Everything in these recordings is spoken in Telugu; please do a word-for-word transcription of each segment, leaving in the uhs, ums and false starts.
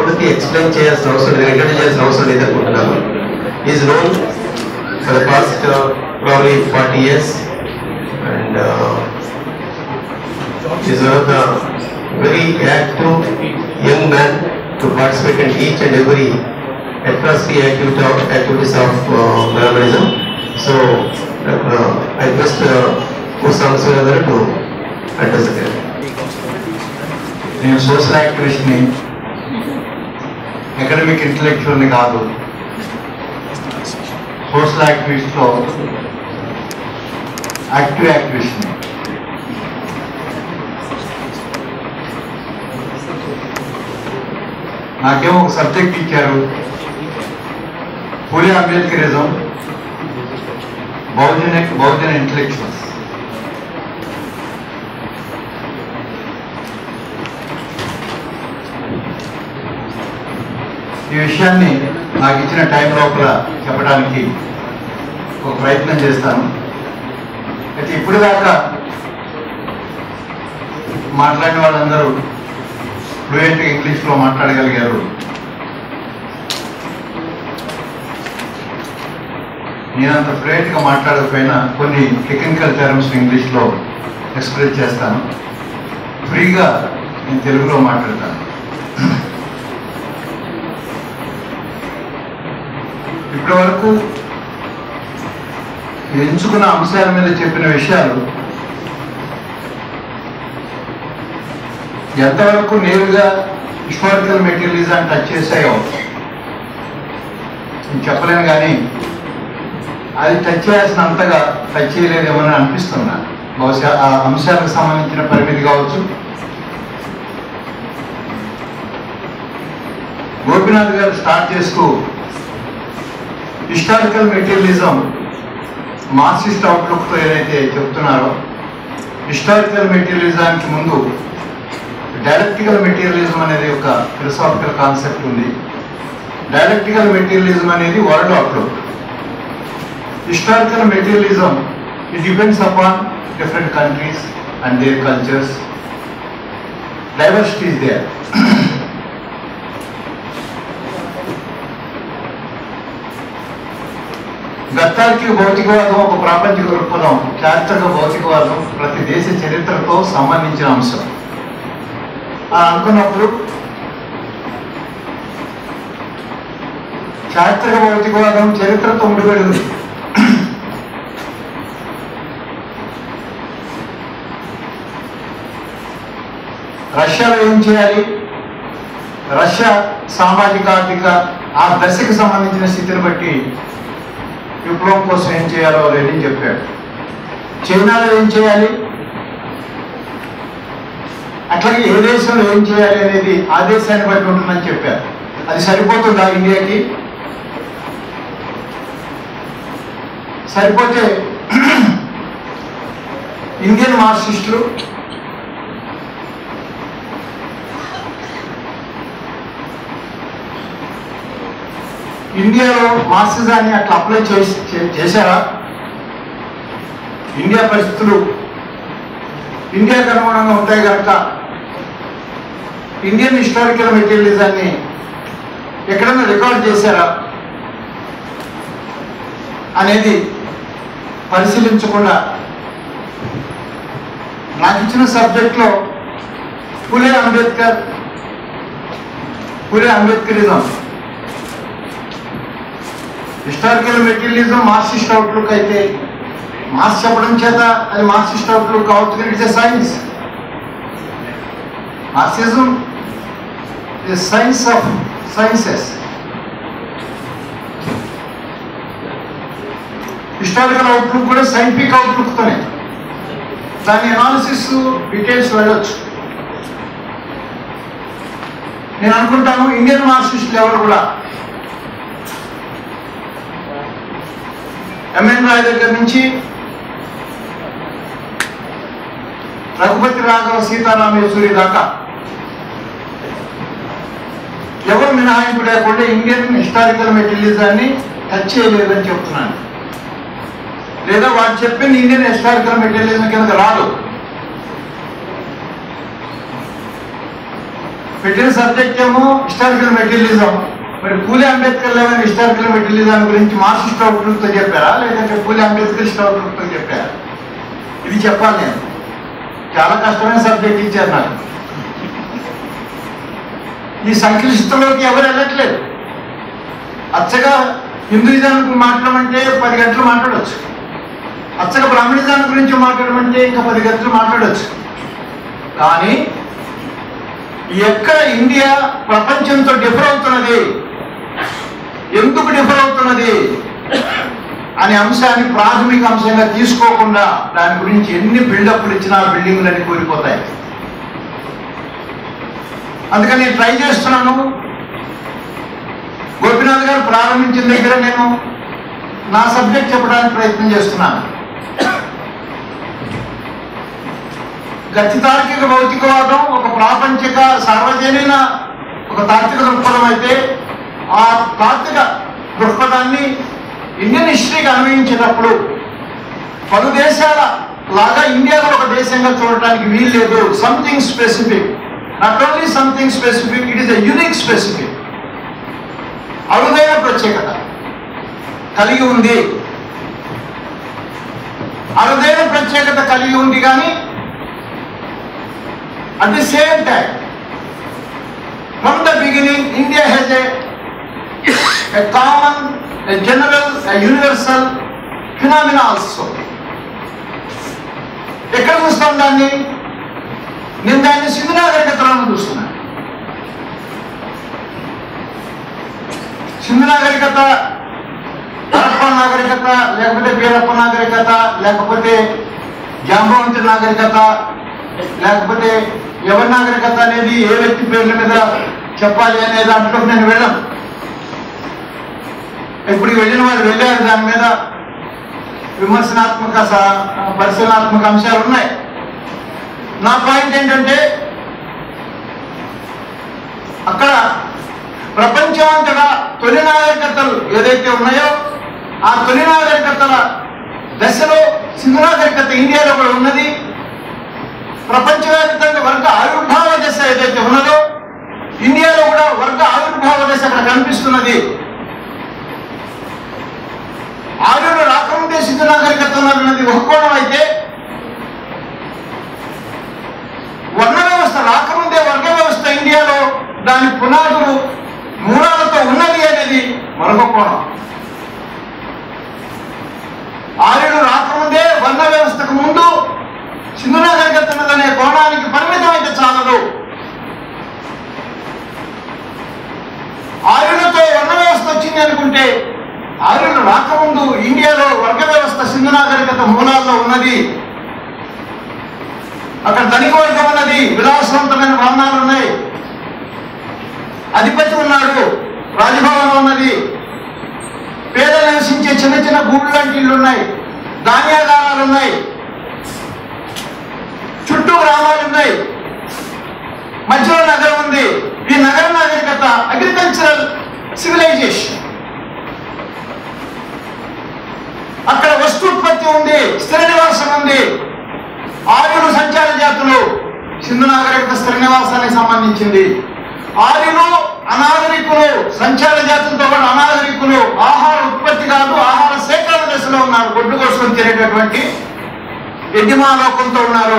పద్ధతి ఎక్స్ప్లెయిన్ చేయాల్సిన అవసరం లేదు, ఇంట్రడ్యూస్ చేయాల్సిన అవసరం లేదు అనుకుంటున్నాను. Is known for the past probably forty years and is one of the very active young man to participate in each and every atrocity activity of activities of uh, Brahmanism. So uh, I request Kusamswara to address again. నేను సోషల్ యాక్టివిస్ట్ని, అకాడమిక్ ఇంటలెక్చువల్ని కాదు. సోషల్ యాక్టివిస్ట్లో యాక్టివ్ యాక్టివిస్ట్ని. నాకేమో ఒక సబ్జెక్ట్ ఇచ్చారు, పూలే అంబేద్కరిజం, బహుజన బహుజన ఇంటలెక్చువల్స్. ఈ విషయాన్ని నాకు ఇచ్చిన టైం లోపల చెప్పడానికి ఒక ప్రయత్నం చేస్తాను. అయితే ఇప్పుడు దాకా మాట్లాడిన వాళ్ళందరూ ఫ్లూయెంట్గా ఇంగ్లీష్లో మాట్లాడగలిగారు. నేనంత ఫ్లూయెంట్గా మాట్లాడకపోయినా కొన్ని టెక్నికల్ టర్మ్స్ ఇంగ్లీష్లో ఎక్స్ప్రెస్ చేస్తాను. ఫ్రీగా నేను తెలుగులో మాట్లాడతాను. ఇప్పటి వరకు ఎంచుకున్న అంశాల మీద చెప్పిన విషయాలు ఎంతవరకు నేరుగా హిస్టారికల్ మెటీరియలిజం టచ్ చేశాయో చెప్పలేను, కానీ అది టచ్ చేయాల్సినంతగా టచ్ చేయలేదేమని అనిపిస్తున్నా. బహుశా ఆ అంశాలకు సంబంధించిన పరిమితి కావచ్చు. గోపీనాథ్ గారు స్టార్ట్ చేస్తూ హిస్టారికల్ మెటీరియలిజం మార్క్సిస్ట్ అవుట్లుక్తో ఏదైతే చెప్తున్నారో, హిస్టారికల్ మెటీరియలిజానికి ముందు డైలెక్టికల్ మెటీరియలిజం అనేది ఒక ఫిలసాఫికల్ కాన్సెప్ట్ ఉంది. డైలెక్టికల్ మెటీరియలిజం అనేది world outlook. Historical materialism it depends upon different countries and their cultures. Diversity is there. గత్తార్కిక భౌతికవాదం ఒక ప్రాపంచిక దృక్పథం, చారిత్రక భౌతికవాదం ప్రతి దేశ చరిత్రతో సంబంధించిన అంశం అని అనుకున్నప్పుడు చారిత్రక భౌతికవాదం చరిత్రతో ముడిపడి ఉంది. రష్యాలో ఏం చేయాలి, రష్యా సామాజిక ఆర్థిక ఆ దశకు సంబంధించిన స్థితిని బట్టి విప్లవం కోసం ఏం చేయాలో లెనిన్ చెప్పాడు. చైనాలో ఏం చేయాలి, అట్లాగే ఏ దేశంలో ఏం చేయాలి అనేది ఆ దేశాన్ని బట్టి ఉంటుందని చెప్పారు. అది సరిపోతుందా ఇండియాకి? సరిపోతే ఇండియన్ మార్క్సిస్టులు ఇండియాలో మార్క్సిజాన్ని అట్లా అప్లై చేసి చేశారా? ఇండియా పరిస్థితులు ఇండియాకు అనుగుణంగా ఉంటాయి కనుక ఇండియన్ హిస్టారికల్ మెటీరియలిజాన్ని ఎక్కడైనా రికార్డ్ చేశారా అనేది పరిశీలించకుండా నాకు ఇచ్చిన సబ్జెక్ట్లో Phule Ambedkar Phule Ambedkarism historical materialism Marxist outlook అయితే మార్క్స్ చెప్పడం చేత అది మార్క్సిస్ట్ అవుట్లుక్ కావచ్చు. It is a science. Marxism is science of sciences. Historical outlook కూడా సైంటిఫిక్ అవుట్లుక్తోనే. దాని అనాలిసిస్ డీటెయిల్స్ వెళ్ళొచ్చు. నేను అనుకుంటాను ఇండియన్ మార్క్సిస్టులు ఎవరు కూడా ఎంఎన్ రాయ్ దగ్గర నుంచి రఘుపతి రాఘవ సీతారామ యేచూరి దాకా ఎవరు మినహాయింపు లేకుండా ఇండియన్ హిస్టారికల్ మెటీరియలిజాన్ని టచ్ చేయలేదని చెప్తున్నాను. లేదా వాడు చెప్పింది ఇండియన్ హిస్టారికల్ మెటీరియలిజం కింద రాదు. పెట్టిన సబ్జెక్ట్ ఏమో హిస్టారికల్ మెటీరియలిజం. మరి పూలే అంబేద్కర్ లేవని హిస్టారికల్ మెటీరియలిజం గురించి మార్క్సిస్ట్ అవుట్లుక్తో చెప్పారా, లేదంటే పూలే అంబేద్కరిస్ట్ అవుట్లుక్తో చెప్పారా? ఇది చెప్పాలి. నేను చాలా కష్టమైన సబ్జెక్ట్ ఇచ్చారు నాకు. ఈ సంక్లిష్టలోకి ఎవరు వెళ్ళట్లేదు. అచ్చగా హిందూయిజానికి మాట్లాడమంటే పది గంటలు మాట్లాడవచ్చు, అచ్చగా బ్రాహ్మణిజాన్ని గురించి మాట్లాడమంటే ఇంకా పది గంటలు మాట్లాడవచ్చు. కానీ ఎక్కడ ఇండియా ప్రపంచంతో డిఫర్ అవుతున్నది, ఎందుకు డిఫర్ అవుతున్నది అనే అంశాన్ని ప్రాథమిక అంశంగా తీసుకోకుండా దాని గురించి ఎన్ని బిల్డప్లు ఇచ్చినా బిల్డింగ్లన్నీ కూలిపోతాయి. అందుకని నేను ట్రై చేస్తున్నాను. గోపీనాథ్ గారు ప్రారంభించిన దగ్గర నేను నా సబ్జెక్ట్ చెప్పడానికి ప్రయత్నం చేస్తున్నాను. గతి తార్కిక భౌతికవాదం ఒక ప్రాపంచిక సార్వజనీన ఒక తాత్విక దృక్పథం అయితే, ఆ తాత్విక దృక్పథాన్ని ఇండియన్ హిస్టరీకి అన్వయించేటప్పుడు పలు దేశాల లాగా ఇండియాలో ఒక దేశంగా చూడటానికి వీలు లేదు. Something specific, not only something specific, it is a unique specific, అరుదైన ప్రత్యేకత కలిగి ఉంది. అరుదైన ప్రత్యేకత కలిగి ఉంది. కానీ at the same time, from the beginning, India has a, a common, a general, a universal phenomena also. ఎక్కడ చూస్తాం దాన్ని? నేను దాన్ని సింధు నాగరికతలను చూస్తున్నాను. సింధు నాగరికత, హరప్ప నాగరికత, లేకపోతే బీరప్ప నాగరికత, లేకపోతే జాంబవంతి నాగరికత, లేకపోతే ఎవరి నాగరికత అనేది ఏ వ్యక్తి పేర్ల మీద చెప్పాలి అనే దాంట్లో నేను వెళ్ళను. ఇప్పుడు వెళ్ళిన వాళ్ళు వెళ్ళారు, దాని మీద విమర్శనాత్మక పరిశీలనాత్మక అంశాలు ఉన్నాయి. నా పాయింట్ ఏంటంటే, అక్కడ ప్రపంచమంతటా తొలి నాగరికతలు ఏదైతే ఉన్నాయో ఆ తొలి నాగరికతల దశలో సింధు నాగరికత ఇండియాలో కూడా ఉన్నది. ప్రపంచవ్యాప్తంగా వర్గ ఆవిర్భావ దశ ఏదైతే ఉన్నదో ఇండియాలో కూడా వర్గ ఆవిర్భావ దశ అక్కడ కనిపిస్తున్నది. ఆర్యులు రాకముందే సింధు నాగరికత ఉన్నది ఒక కోణం అయితే, వర్ణ వ్యవస్థ రాకముందే వర్గ వ్యవస్థ ఇండియాలో దాని పునాదులు మూలాలతో ఉన్నది అనేది మరొక కోణం. ఆర్యులు రాకముందే వర్ణ వ్యవస్థకు ముందు సింధు నాగరికత ఉన్నదనే కోణానికి పరిమితం అయితే చాలదు. ఆర్యులతో వర్ణ వ్యవస్థ వచ్చింది అనుకుంటే, ఆర్యులు రాకముందు ఇండియాలో వర్గ వ్యవస్థ సింధు నాగరికత మూలాల్లో ఉన్నది. అక్కడ ధనిక వర్గం ఉన్నది, విలాసవంతమైన భవనాలు ఉన్నాయి, అధిపతి ఉన్నాడు, రాజభవనం ఉన్నది, పేదలు నివసించే చిన్న చిన్న గూడు లాంటి ఇళ్ళు ఉన్నాయి, ధాన్యాగారాలు ఉన్నాయి, చుట్టూ గ్రామాలు ఉన్నాయి, మధ్యలో నగరం ఉంది. ఈ నగర నాగరికత అగ్రికల్చరల్ సివిలైజేషన్. అక్కడ వస్తూత్పత్తి ఉంది, స్థిర నివాసం ఉంది. ఆర్యులు సంచార జాతులు, సింధు నాగరికత స్థిర నివాసానికి సంబంధించింది. ఆర్యులు అనాగరికులు, సంచార జాతులతో కూడా అనాగరికులు. ఆహార ఉత్పత్తి కాదు, ఆహార సేకరణ దశలో ఉన్నారు. గొడ్డు కోసం తినేటటువంటి యజ్ఞమాలోకంతో ఉన్నారు.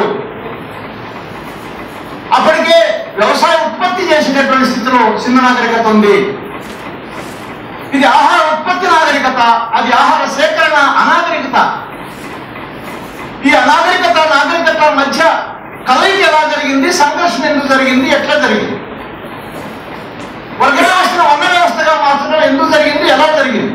అప్పటికే వ్యవసాయ ఉత్పత్తి చేసేటటువంటి స్థితిలో సింధు నాగరికత ఉంది. ఇది ఆహార ఉత్పత్తి నాగరికత, అది ఆహార సేకరణ అనాగరికత. ఈ అనాగరికత నాగరికత మధ్య కలయిక ఎలా జరిగింది, సంఘర్షణ ఎందుకు జరిగింది, ఎట్లా జరిగింది, వర్గ వ్యవస్థను వర్ణ వ్యవస్థగా మార్చడం ఎందుకు జరిగింది, ఎలా జరిగింది?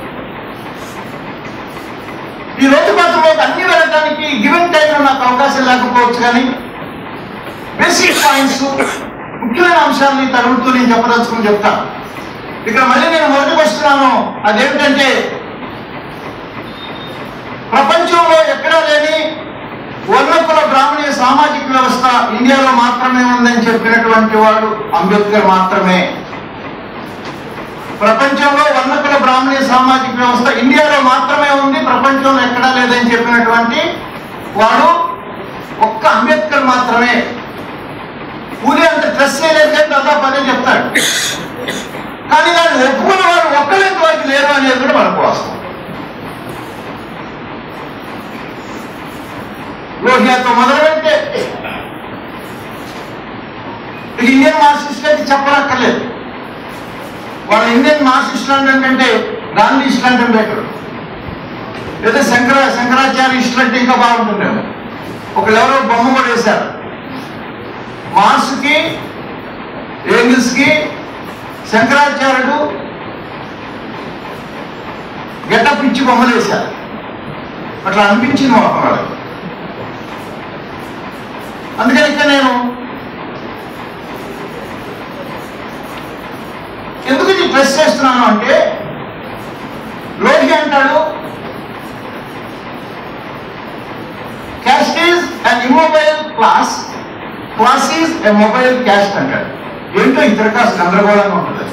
ఈ రోజు మాత్రం అన్ని వెళ్ళడానికి గివెన్ టైంలో నాకు అవకాశం లేకపోవచ్చు, కానీ బేసిక్ పాయింట్స్, ముఖ్యమైన అంశాలని తరుగుతూ నేను చెప్పదలుచుకుని చెప్తాను. ఇక్కడ మళ్ళీ నేను మొదటికి వస్తున్నాను. అదేమిటంటే, ప్రపంచంలో ఎక్కడా లేని వర్ణకుల బ్రాహ్మణీయ సామాజిక వ్యవస్థ ఇండియాలో మాత్రమే ఉందని చెప్పినటువంటి వాడు అంబేద్కర్ మాత్రమే. ప్రపంచంలో వర్ణకుల బ్రాహ్మణీయ సామాజిక వ్యవస్థ ఇండియాలో మాత్రమే ఉంది, ప్రపంచంలో ఎక్కడా లేదని చెప్పినటువంటి వాడు ఒక్క అంబేద్కర్ మాత్రమే. ఊరి అంత స్ట్రెస్ చేయలేదు కానీ దాదాపు అదే చెప్తాడు. కానీ దాన్ని ఒప్పుకున్న వాడు ఒక్కలేంత వారికి లేరు అనేది కూడా మనకు వాస్తవం. లోహియాతో మొదలు పెడితే ఇండియన్ మార్క్సిస్ట్ అయితే చెప్పనక్కర్లేదు. వాళ్ళ ఇండియన్ మార్క్సిస్టులు అంటే గాంధీ ఇస్లాంటి బెటర్, లేదా శంకర శంకరాచార్య ఇస్టులు అంటే ఇంకా బాగుంటుందేమో. ఒకళ్ళు ఎవరో బొమ్మ కూడా వేశారు, మార్క్స్కి ఏంగిల్స్కి శంకరాచార్యుడు గెటప్ ఇచ్చి బొమ్మలు వేశారు. అట్లా అనిపించింది వాళ్ళకి. అందుకని ఇక్కడ నేను ఎందుకు ఇది ప్రెస్ చేస్తున్నాను అంటే, లోహి అంటాడు caste is an immobile class, class is a mobile caste అంటాడు. ఏంటో ఇతర కాస్త గందరగోళంగా ఉంటుంది.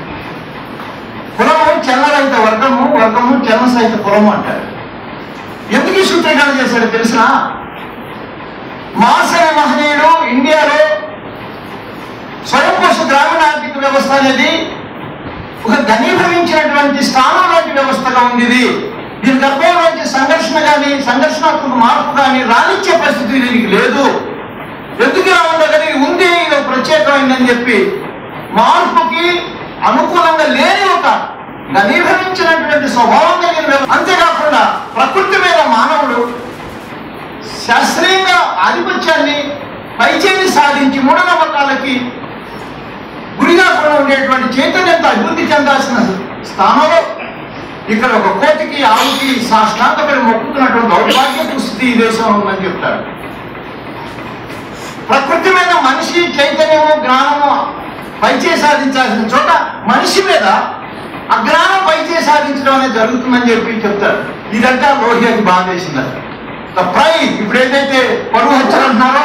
కులము చెన్నరహిత వర్గము, వర్గము చెన్న సహిత కులము అంటారు. ఎందుకు ఈ సూత్రీకరణ చేశాడు తెలిసిన? మార్క్స్ అనే మహనీయుడు ఇండియాలో స్వయం పోష గ్రామీణ ఆర్థిక వ్యవస్థ అనేది ఒక ఘనీభవించినటువంటి స్థానం లాంటి వ్యవస్థగా ఉంది. ఇది దీని గర్భంలోంచి సంఘర్షణ కానీ సంఘర్షణాత్మక మార్పు కానీ రానిచ్చే పరిస్థితి దీనికి లేదు. ఎందుకు ఇలా ఉందో కానీ ఉంది, ఇది ప్రత్యేకమైందని చెప్పి మార్పుకి అనుకూలంగా లేని ఒక ఘనీభవించినటువంటి స్వభావం కలిగిన. అంతేకాకుండా ప్రకృతి మీద మానవుడు శాస్త్రీయంగా ఆధిపత్యాన్ని పైచేని సాధించి మూఢనమ్మకాలకి గురిగా కూడా ఉండేటువంటి చైతన్యంతో అభివృద్ధి చెందాల్సిన స్థానంలో ఇక్కడ ఒక కోటికి ఆవుకి సాష్టాంగపడి మొక్కుతున్నటువంటి దౌర్భాగ్య స్థితి ఈ దేశంలో ఉందని చెప్తారు. ప్రకృతి మీద మనిషి చైతన్యము జ్ఞానము పైచే సాధించాల్సిన చోట మనిషి మీద అజ్ఞానం పైచే సాధించడం అనేది జరుగుతుందని చెప్పి చెప్తారు. ఇదంతా లోహియాకి బాధ వేసిందట. ద ప్రైడ్, ఇప్పుడు ఏదైతే పరువు హత్యలంటున్నారో,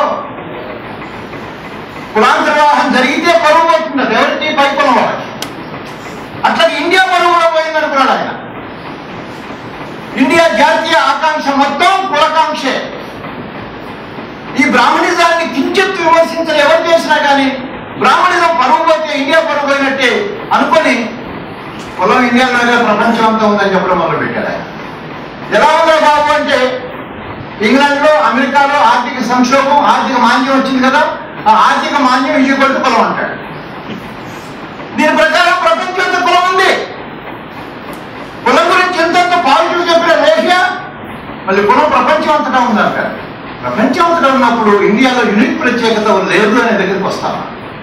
కులాంతర్వాహం జరిగితే పరువు పోతుంది ఎవరికి? పై కులం వాళ్ళకి. అట్లా ఇండియా పరువు కూడా పోయిందనుకున్నాడు ఆయన. ఇండియా జాతీయ ఆకాంక్ష మొత్తం కులకాంక్షే. ఈ బ్రాహ్మణిజాన్ని కించెత్తు విమర్శించని ఎవరు చేసినా కానీ బ్రాహ్మణిజం పరువు పోతే ఇండియా పరువు పోయినట్టే అనుకొని కులం ఇండియాలోనే ప్రపంచం అంతా ఉందని చెప్పడం మొదలు పెట్టాడు ఆయన. ఎలా ఉందో బాబు అంటే, ఇంగ్లాండ్లో అమెరికాలో ఆర్థిక సంక్షోభం, ఆర్థిక మాంద్యం వచ్చింది కదా, ఆ ఆర్థిక మాంద్యం ఈ కొడుకు కులం అంటాడు. దీని ప్రకారం ప్రపంచంతో కులం ఉంది. కులం గురించి ఎంతెంత పాజిటివ్ చెప్పిన లోహియా మళ్ళీ కులం ప్రపంచం అంతటా ఉందంటారు. ప్రపంచం అంతటా ఉన్నప్పుడు ఇండియాలో యూనిక్ ప్రత్యేకత లేదు అనే దగ్గరికి వస్తాను.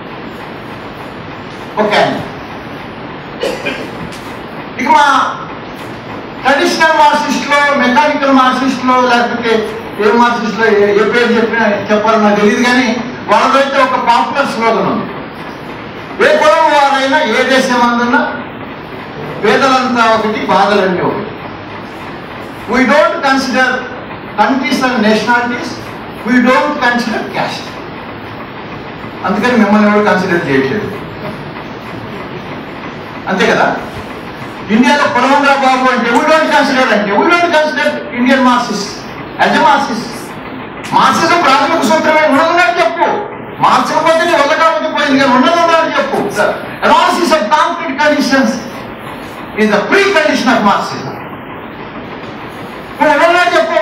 ఓకే, ఇక మా ట్రెడిషనల్ మార్క్సిస్ట్లో, మెకానికల్ మార్క్సిస్ట్లో, లేకపోతే ఏ మార్క్సిస్ట్లో ఏ పేరు చెప్పినా చెప్పాలని నాకు తెలియదు, కానీ వాళ్ళదైతే ఒక పాపులర్ స్లోగన్ ఉంది. ఏ కులం వారైనా ఏ దేశం అందున్నా పేదలంతా ఒకటి, బాధలన్నీ ఒకటి. We don't consider countries and nationalities, we don't consider caste. అందుకని మిమ్మల్ని ఎవరు కన్సిడర్ చేయట్లేదు. అంతే కదా. ఇండియాలో కులమంగా బాబు అంటే వీ డోంట్ కన్సిడర్ అంటే we don't consider Indian Marxist as a Marxist. Marxism ప్రాథమిక సూత్రమే ఉన్నదని చెప్పు. మార్చకపోతే నీ వల్ల కాబట్టి పోయింది, కానీ ఉన్నదని చెప్పు. Analysis of concrete conditions is the precondition of Marxism. ఇప్పుడు ఎవరన్నా చెప్పు.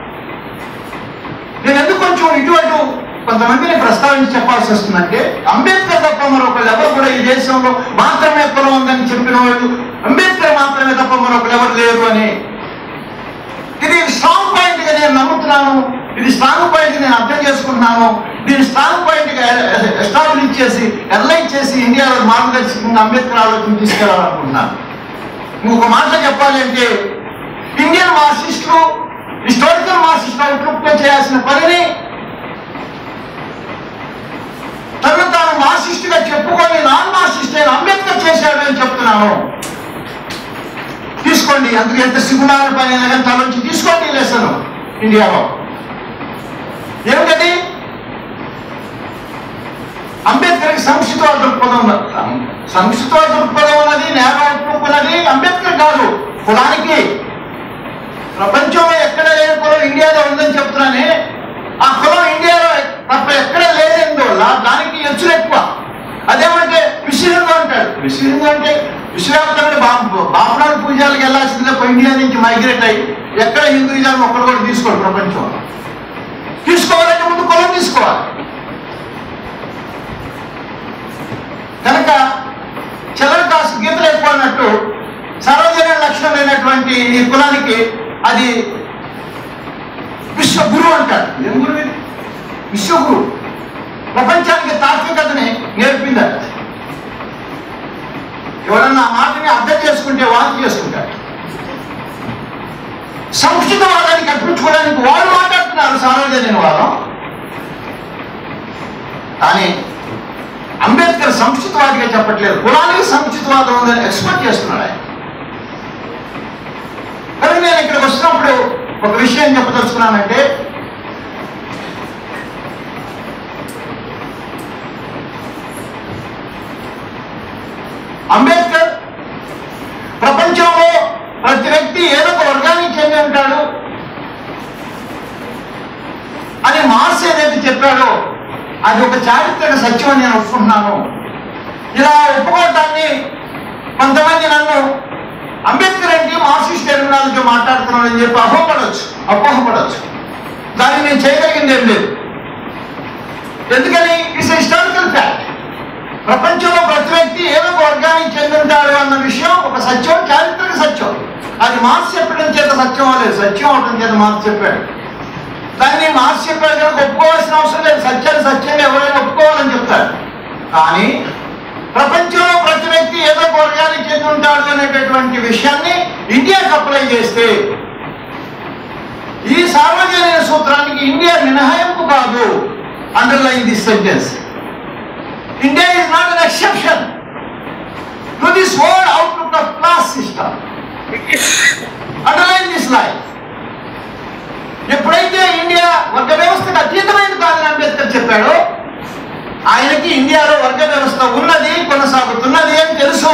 నేను ఎందుకు కొంచెం ఇటువంటి కొంతమందిని ప్రస్తావించి చెప్పాల్సి వస్తుందంటే, అంబేద్కర్ తప్ప మరొకళ్ళు ఎవరు కూడా ఈ దేశంలో మాత్రమే కులం ఉందని చెప్పిన వాళ్ళు అంబేద్కర్ మాత్రమే తప్ప మరొకళ్ళు ఎవరు లేరు అని. ఇది స్ట్రాంగ్ పాయింట్ గా నేను నమ్ముతున్నాను, ఇది స్ట్రాంగ్ పాయింట్ నేను అర్థం చేసుకుంటున్నాను. దీన్ని స్ట్రాంగ్ పాయింట్ గా ఎస్టాబ్లిష్ చేసి ఎన్లైట్ చేసి ఇండియాలో మార్గదర్శకంగా అంబేద్కర్ ఆలోచన తీసుకెళ్లాలనుకుంటున్నాను. ఇంకొక మాట చెప్పాలి అంటే, ఇండియన్ మార్క్సిస్టులు హిస్టారికల్ మార్క్సిస్ట్ అవుట్లుక్ తో చేయాల్సిన పనిని తను తాను మార్క్సిస్ట్ గా చెప్పుకొని నాన్ మార్క్సిస్ట్ అయిన అంబేద్కర్ చేశాడు అని చెప్తున్నాను. తీసుకోండి, అందుకు ఎంత సిగ్గుమాల పని అయినా కానీ తన నుంచి తీసుకోండి లెసన్ ఇండియాలో. ఏమిటది? అంబేద్కర్కి సంక్షిప్త దృక్పథం. సంక్షిప్త దృక్పథం ఉన్నది, నేరం ఒప్పుకున్నది అంబేద్కర్ కాదు, కులానికి. ప్రపంచంలో ఎక్కడ లేని కులం ఇండియాలో ఉందని చెప్తున్నానే, ఆ కులం ఇండియాలో తప్ప ఎక్కడ లేనందువల్ల వల్ల దానికి ఎచ్చులు ఎక్కువ. అదేమంటే విశ్వ హిందూ అంటాడు. విశ్వ హిందూ అంటే విశ్వవ్యాప్తంగా బాపురాలు పూజాలకు వెళ్ళాల్సిందే ఇండియా నుంచి మైగ్రేట్ అయ్యి ఎక్కడ హిందూయిజాన్ని ఒక్కరు కూడా తీసుకోడు ప్రపంచంలో. తీసుకోవాలంటే ముందు కులం తీసుకోవాలి. కనుక చిల్లర కాసు గీతలు ఎక్కువ అన్నట్టు సర్వజన లక్షణం లేనటువంటి ఈ కులానికి అది విశ్వగురు అంటారు. ఏం గురువు ఇది? విశ్వగురు. ప్రపంచానికి తాత్వికతని నేర్పిందట. ఎవరన్నా ఆ మాటని అర్థం చేసుకుంటే వాంతి చేసుకుంటారు. సంస్కృతవాదాన్ని కల్పించుకోవడానికి వాళ్ళు మాట్లాడుతున్నారు సార్వజనీన వాదం. కానీ అంబేద్కర్ సంస్కృతవాదిగా చెప్పట్లేదు, కులానికి సంస్కృతవాదం ఉందని ఎక్స్పెక్ట్ చేస్తున్నాడు ఆయన. కానీ నేను ఇక్కడికి వచ్చినప్పుడు ఒక విషయం చెప్పదలుచుకున్నానంటే, అంబేద్కర్ ప్రపంచంలో ప్రతి వ్యక్తి ఏదో ఒక వర్గానికి చెంది ఉంటాడు అని మార్క్స్ ఏదైతే చెప్పాడో అది ఒక చారిత్రక సత్యం అని నేను ఒప్పుకుంటున్నాను. ఇలా ఒప్పుకోవటాన్ని కొంతమంది నన్ను అంబేద్కర్ అంటే మార్క్సిస్ట్ టెర్మినాలజీ మాట్లాడుతున్నానని చెప్పి అపోహపడవచ్చు అపోహపడవచ్చు దాన్ని నేను చేయగలిగింది ఏం లేదు. ఎందుకని ఇట్స్ హిస్టారికల్ ఫ్యాక్ట్. ప్రపంచంలో ప్రతి వ్యక్తి ఏదో ఒక వర్గానికి చెందుంటాడు అన్న విషయం ఒక సత్యం, చారిత్రక సత్యం. అది మార్క్స్ చెప్పడం చేత సత్యం అవ్వలేదు, సత్యం అవడం చేత మార్క్స్ చెప్పాడు. దాన్ని మార్క్స్ చెప్పాడు కనుక ఒప్పుకోవాల్సిన అవసరం లేదు. సత్యాన్ని సత్యంగా ఎవరైనా ఒప్పుకోవాలని చెప్తారు. కానీ ప్రపంచంలో ప్రతి వ్యక్తి ఏదో ఒక వర్గానికి చెంది ఉంటాడు అనేటటువంటి విషయాన్ని ఇండియాకి అప్లై చేస్తే ఈ సార్వజనీన సూత్రానికి ఇండియా మినహాయింపు కాదు. Underline this sentence. India is not an exception to this whole outlook of class system. Underline this line. ఎప్పుడైతే ఇండియా వర్గ వ్యవస్థకు అతీతమైనది కాదని అంబేద్కర్ చెప్పాడో ఆయనకి ఇండియాలో వర్గ వ్యవస్థ ఉన్నది, కొనసాగుతున్నది అని తెలుసు.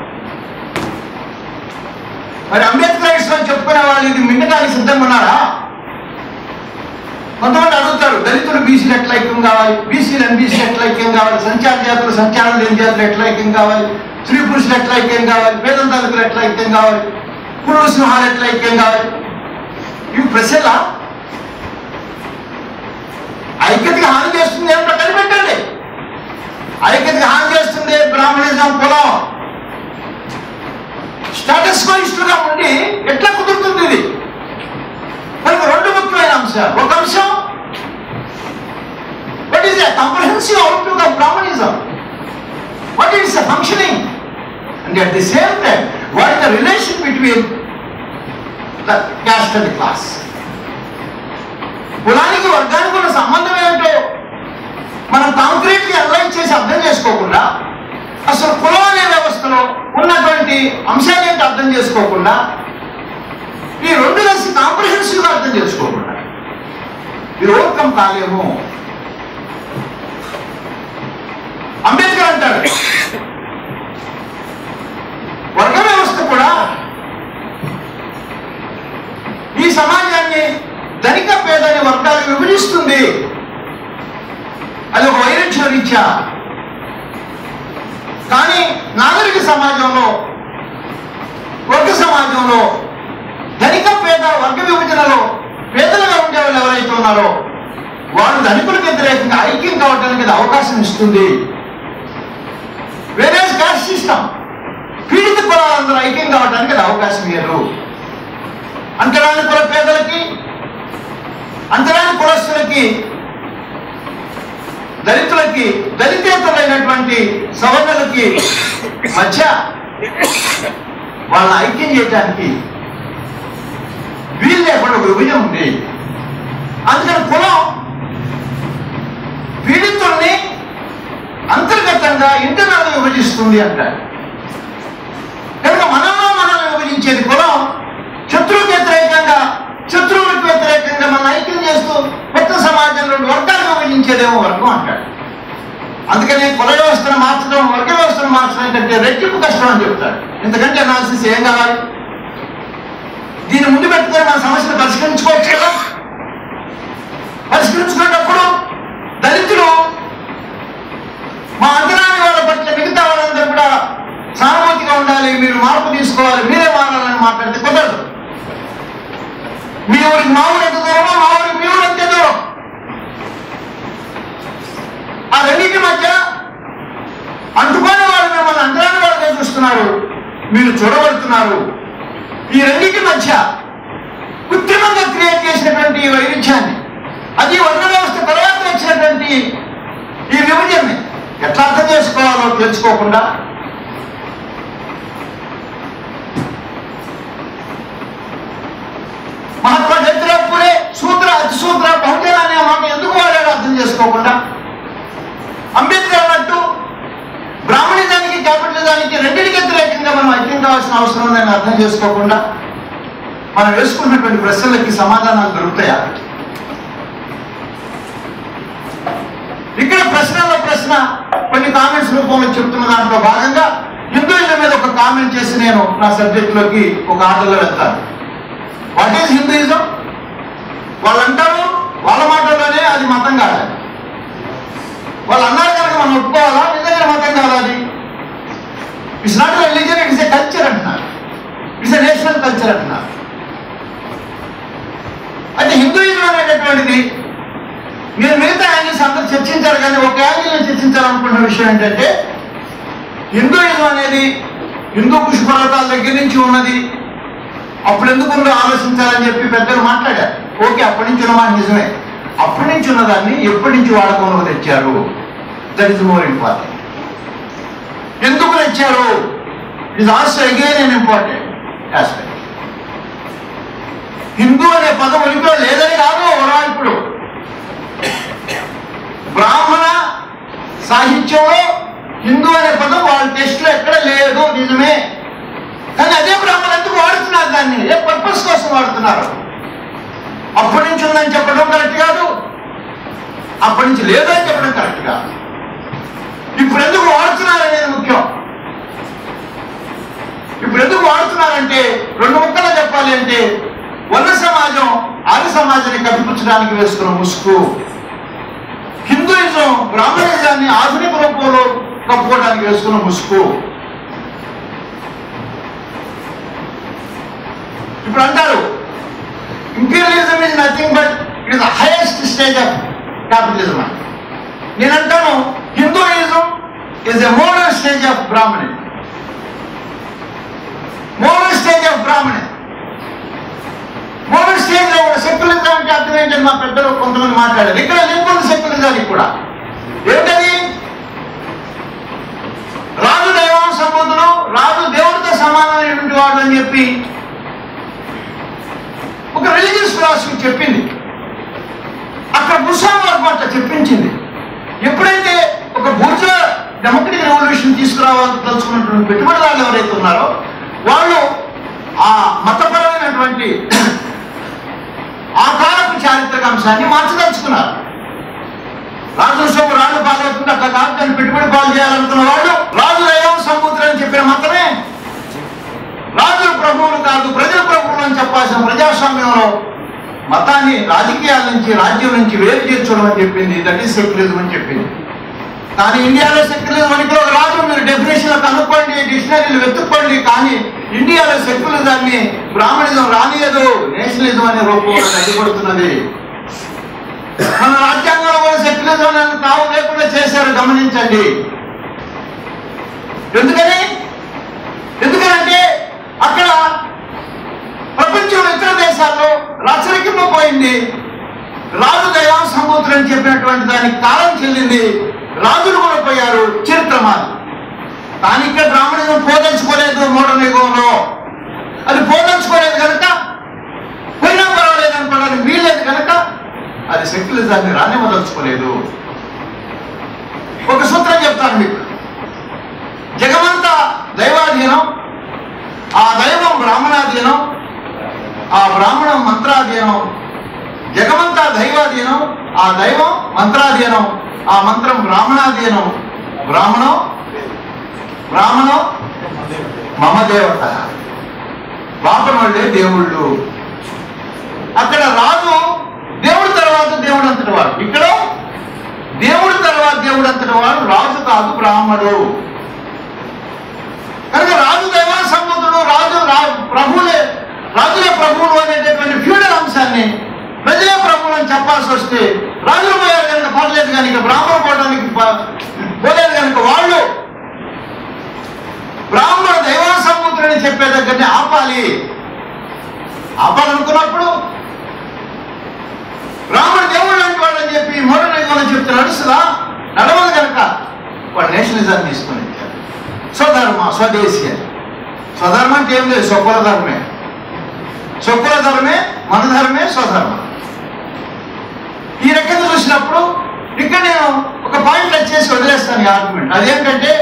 మరి అంబేద్కర్ అని చెప్పుకునే వాళ్ళు ఇది మింగడానికి సిద్ధంగా ఉన్నారా? కొంతమంది అడుగుతారు, దళితులు బీసీలు ఎట్లా ఐక్యం కావాలి, బీసీలు ఎన్బీసీ ఎట్లా ఐక్యం కావాలి, సంచార జాతులు సంచారం లేని జాతులు ఎట్లా ఐక్యం కావాలి, స్త్రీ పురుషులు ఎట్లా ఐక్యం కావాలి, పేద దళితులు ఎట్లా ఐక్యం కావాలి, కురుడు సింహాలు ఎట్లా ఐక్యం కావాలి? ఇవి ప్రశ్నలా? ఐక్యతకి హాని చేస్తుంది ఏమిటో కనిపెట్టండి. ఐక్యతకి హాని చేస్తుంది బ్రాహ్మణిజం, కులం. స్టేటస్ కో ఇష్టంగా ఉండి ఎట్లా కుదురుతుంది ఇది? కనుక రెండు ముఖ్యమైన అంశాలు. ఒక అంశం, what is a comprehensive outlook of Brahmanism? What is the functioning? And at the same time, what is the relation between the caste and the class? కులానికి వర్గానికి ఉన్న సంబంధం ఏమిటో మనం కాంక్రీట్ గా అనలైజ్ చేసి అర్థం చేసుకోకుండా, అసలు కులం అనే వ్యవస్థలో ఉన్నటువంటి అంశాలు ఏంటో అర్థం చేసుకోకుండా, ఈ రెండు కలిసి కాంప్రహెన్సివ్ గా అర్థం చేసుకోకుండా మీరు ఓవర్కమ్ కాలేము. అంబేద్కర్ అంటాడు వర్గ వ్యవస్థ కూడా ఈ సమాజాన్ని ధనిక పేదని వర్గాలు విభజిస్తుంది. అది ఒక వైరుధ్య రీత్యా. కానీ నాగరిక సమాజంలో, వర్గ సమాజంలో ధనిక పేద వర్గ విభజనలో పేదలుగా ఉండే వాళ్ళు ఎవరైతే ఉన్నారో వాళ్ళు ధనికులకు వ్యతిరేకంగా ఐక్యం కావడానికి అది అవకాశం ఇస్తుంది. వేరే కాస్ట్ సిస్టమ్ పీడిత కులాలందరూ ఐక్యం కావడానికి అది అవకాశం ఇయ్యరు. అంతరాని కుల పేదలకి, అంతరాని కులస్తులకి, దళితులకి, దళితేతరులైనటువంటి సవర్ణులకి మధ్య వాళ్ళని ఐక్యం చేయడానికి వీళ్ళు లేకుండా ఒక విభజన ఉంది. అందుకని కులం పీడితుల్ని అంతర్గతంగా ఇంటర్నల్ గా విభజిస్తుంది అంటారు. కనుక మనలో మనల్ని విభజించేది కులం. శత్రువుకి వ్యతిరేకంగా, శత్రువులకు వ్యతిరేకంగా మన ఐక్యం చేస్తూ కొత్త సమాజంలో వర్గాలు విభజించేదేమో వర్గం అంటాడు. అందుకని కుల వ్యవస్థను మార్చడం, వర్గ వ్యవస్థను మార్చడం కంటే రెట్టింపు కష్టం అని చెప్తాడు. ఎందుకంటే అనాలిసిస్ ఏం కావాలి? దీన్ని ముందు పెట్టుకొని మన సమస్యను పరిష్కరించుకోవచ్చు కదా. పరిష్కరించుకునేటప్పుడు దళితులు మా అంతరాని వాళ్ళ పట్ల మిగతా వాళ్ళందరూ కూడా సానుభూతిగా ఉండాలి, మీరు మార్పు తీసుకోవాలి, మీరే మారాలని మాట్లాడితే కుదరదు. మీ ఊరికి మా ఊరు ఎంత దూరమో మా ఊరికి మీ ఊరు అంతే దూరం. ఆ రెండింటి మధ్య అంటుకునే వాళ్ళు మిమ్మల్ని అంతరాని వాళ్ళగా చూస్తున్నారు, మీరు చూడబడుతున్నారు. ఈ రెండింటి మధ్య కృత్రిమంగా క్రియేట్ చేసినటువంటి ఈ వైరుధ్యాన్ని, అది వర్ణ వ్యవస్థ తర్వాత వచ్చినటువంటి ఈ విభజనని ఎట్లా అర్థం చేసుకోవాలో తెలుసుకోకుండా మహాత్మా జ్యోతిరావు పూలే సూత్ర అతిసూత్ర బహుజన అనే మాట ఎందుకు వాడాడో అర్థం చేసుకోకుండా, అంబేద్కర్ అన్నట్టు బ్రాహ్మణిజానికి క్యాపిటలిజానికి రెండింటికి వ్యతిరేకంగా మనం ఐక్యం కావాల్సిన అవసరం ఉందని అర్థం చేసుకోకుండా మనం వేసుకున్నటువంటి ప్రశ్నలకి సమాధానాలు దొరుకుతాయా? ఇక్కడ ప్రశ్నలో ప్రశ్న కొన్ని కామెంట్స్ రూపంలో చెప్తున్న దాంట్లో భాగంగా హిందూయిజం మీద ఒక కామెంట్ చేసి నేను నా సబ్జెక్టులోకి ఒక ఆటలో వెళ్తాను. What is Hinduism? వాళ్ళు అంటారు వాళ్ళ మాటల్లోనే అది మతం కాదు. వాళ్ళు అన్నారు కనుక మనం ఒప్పుకోవాలా? నిజంగా మతం కాదు. అది it's not religion, it's a culture అంటున్నారు, ఇట్స్ ఏ నేషనల్ కల్చర్ అంటున్నారు. అయితే హిందూయిజం అనేటటువంటిది మీరు మిగతా యాంగిల్స్ అందరూ చర్చించారు, కానీ ఒక యాంగిల్ చర్చించాలనుకున్న విషయం ఏంటంటే హిందూయిజం అనేది హిందూ పుష్పర్వతాల దగ్గర నుంచి ఉన్నది, అప్పుడు ఎందుకుందో ఆలోచించాలని చెప్పి పెద్దలు మాట్లాడారు. ఓకే, అప్పటి నుంచి ఉన్న మాట నిజమే. అప్పటి నుంచి ఉన్నదాన్ని ఎప్పటి నుంచి వాడకంలో తెచ్చారు, దట్ ఈస్ మోర్ ఇంపార్టెంట్. ఎందుకు తెచ్చారు it is also again an important aspect. Hindu అనే పదం ఉనికిలో లేదని కాదు. ఓవరాల్ ఇప్పుడు బ్రాహ్మణ సాహిత్యంలో హిందూ అనే పదం వాళ్ళ టెస్ట్లో ఎక్కడ లేదు, నిజమే. కానీ అదే బ్రాహ్మణులు ఎందుకు వాడుతున్నారు? దాన్ని ఏ పర్పస్ కోసం వాడుతున్నారు? అప్పటి నుంచి ఉందని చెప్పడం కరెక్ట్ కాదు, అప్పటి నుంచి లేదని చెప్పడం కరెక్ట్ కాదు. ఇప్పుడు ఎందుకు వాడుతున్నారు అనేది ముఖ్యం. ఇప్పుడు ఎందుకు వాడుతున్నారంటే రెండు ముక్కలు చెప్పాలి అంటే వర్ణ సమాజం ఆర్య సమాజాన్ని కప్పిపుచ్చడానికి వేసుకున్న ముసుగు, హిందూయిజం బ్రాహ్మణిజాన్ని ఆధునిక రూపంలో కప్పుకోవడానికి వేసుకున్న ముసుగు. ఇప్పుడు అంటారు imperialism is nothing but it is the highest stage of capitalism అని. నేను అంటాను Hinduism is a modern stage of Brahmani, modern stage of Brahmani. Modern stage లో కూడా సెక్యులరిజం అంటే అర్థం ఏంటని మా పెద్దలు కొంతమంది మాట్లాడారు. ఇక్కడ లింక్ సెక్యులరిజానికి కూడా ఏంటది? రాజు దైవం సంబోధుడు, రాజు దేవుడితో సమానమైనటువంటి వాడు అని చెప్పి ఒక రిలీజియస్ ఫిలాసఫీ చెప్పింది. అక్కడ ముస్లిం వర్గం అట్లా చెప్పించింది. ఎప్పుడైతే ఒక బూర్జువా డెమోక్రటిక్ రెవల్యూషన్ తీసుకురావాలని తలుచుకున్నటువంటి పెట్టుబడిదారులు ఎవరైతే ఉన్నారో వాళ్ళు ఆ మతపరమైనటువంటి ఆకారపు చారిత్రక అంశాన్ని మార్చదలుచుకున్నారు. రాజవంశం రాజు పాలవుతుంది అట్లా కాదు, దాన్ని పెట్టుబడి పాలు చేయాలనుకున్న వాళ్ళు రాజు దైవం సంబూతులు అని చెప్పిన మతమే రాజుల ప్రభువులు కాదు ప్రజల ప్రభువులు అని చెప్పాల్సిన ప్రజాస్వామ్యంలో మతాన్ని రాజకీయాల నుంచి రాజ్యం నుంచి వేరు చేర్చడం అని చెప్పింది. దట్ ఈస్ సెక్యులరిజం అని చెప్పింది. కానీ ఇండియాలో సెక్యులరిజం అని ఒక రాజు మీరు డెఫినేషన్లో కనుక్కోండి, డిక్షనరీలు వెతుక్కోండి. కానీ ఇండియాలో సెక్యులరిజాన్ని బ్రాహ్మణిజం రానియదు, నేషనలిజం అనే రూపంలో అడ్డుపడుతున్నది. మన రాజ్యాంగంలో కూడా సెక్యులరిజం తావు లేకుండా చేశారు, గమనించండి. ఎందుకని ఎందుకనంటే అక్కడ ప్రపంచంలో ఇతర దేశాల్లో రచనకింపపోయింది. రాజు దైవం సంబూతులు అని చెప్పినటువంటి దానికి కాలం చెల్లింది, రాజులు కూడా పోయారు, చరిత్ర మాది. కానీ ఇక్కడ బ్రాహ్మణిజం పోదలుచుకోలేదు. మోడర్న్ యుగంలో అది పోదలుచుకోలేదు కనుక పోయినా పర్వాలేదు అనుకోవడానికి వీల్లేదు కనుక అది సెక్యులరిజాన్ని రానివ్వదలుచుకోలేదు. ఒక సూత్రం చెప్తాను మీకు. జగమంతా దైవాధీనం, ఆ దైవం బ్రాహ్మణాధీనం, ఆ బ్రాహ్మణం మంత్రాధీనం. జగమంతా దైవాధీనం, ఆ దైవం మంత్రాధీనం, ఆ మంత్రం బ్రాహ్మణాధీనం. బ్రాహ్మణం బ్రాహ్మణం మమ దేవత, బాపనోళ్ళే దేవుళ్ళు. అక్కడ రాజు దేవుడి తర్వాత దేవుడు అంతటి వాడు, ఇక్కడ దేవుడి తర్వాత దేవుడు అంతటి వాడు రాజు కాదు, బ్రాహ్మడు. కనుక రాజు దైవ సంబుద్ధుడు, రాజు ప్రభులే రాజులే ప్రభువులు అనేటటువంటి ఫ్యూడల్ అంశాన్ని ప్రజలే ప్రభువులు అని చెప్పాల్సి వస్తే రాజులు పోయారు కనుక పర్లేదు, కనుక బ్రాహ్మణులు పోవడానికి పోలేదు కనుక వాళ్ళు బ్రాహ్మణ దైవ సంబుద్ధుడని చెప్పే దగ్గరనే ఆపాలి. ఆపాలనుకున్నప్పుడు బ్రాహ్మణ దేవుడు అంటే వాడు అని చెప్పి మోడర్న్ యుగంలో చెప్తే నడుస్తుందా? నడవదు కనుక వాడు నేషనలిజాన్ని తీసుకుని ఇచ్చారు. స్వధర్మ, స్వదేశీ అని. స్వధర్మం అంటే ఏం లేదు, స్వకుల ధర్మే. స్వకుల ధర్మే, మన ధర్మే, స్వధర్మ. ఈ రకంగా చూసినప్పుడు ఇక్కడ నేను ఒక పాయింట్ వచ్చేసి వదిలేస్తాను ఈ ఆర్గ్యుమెంట్. అదేంటంటే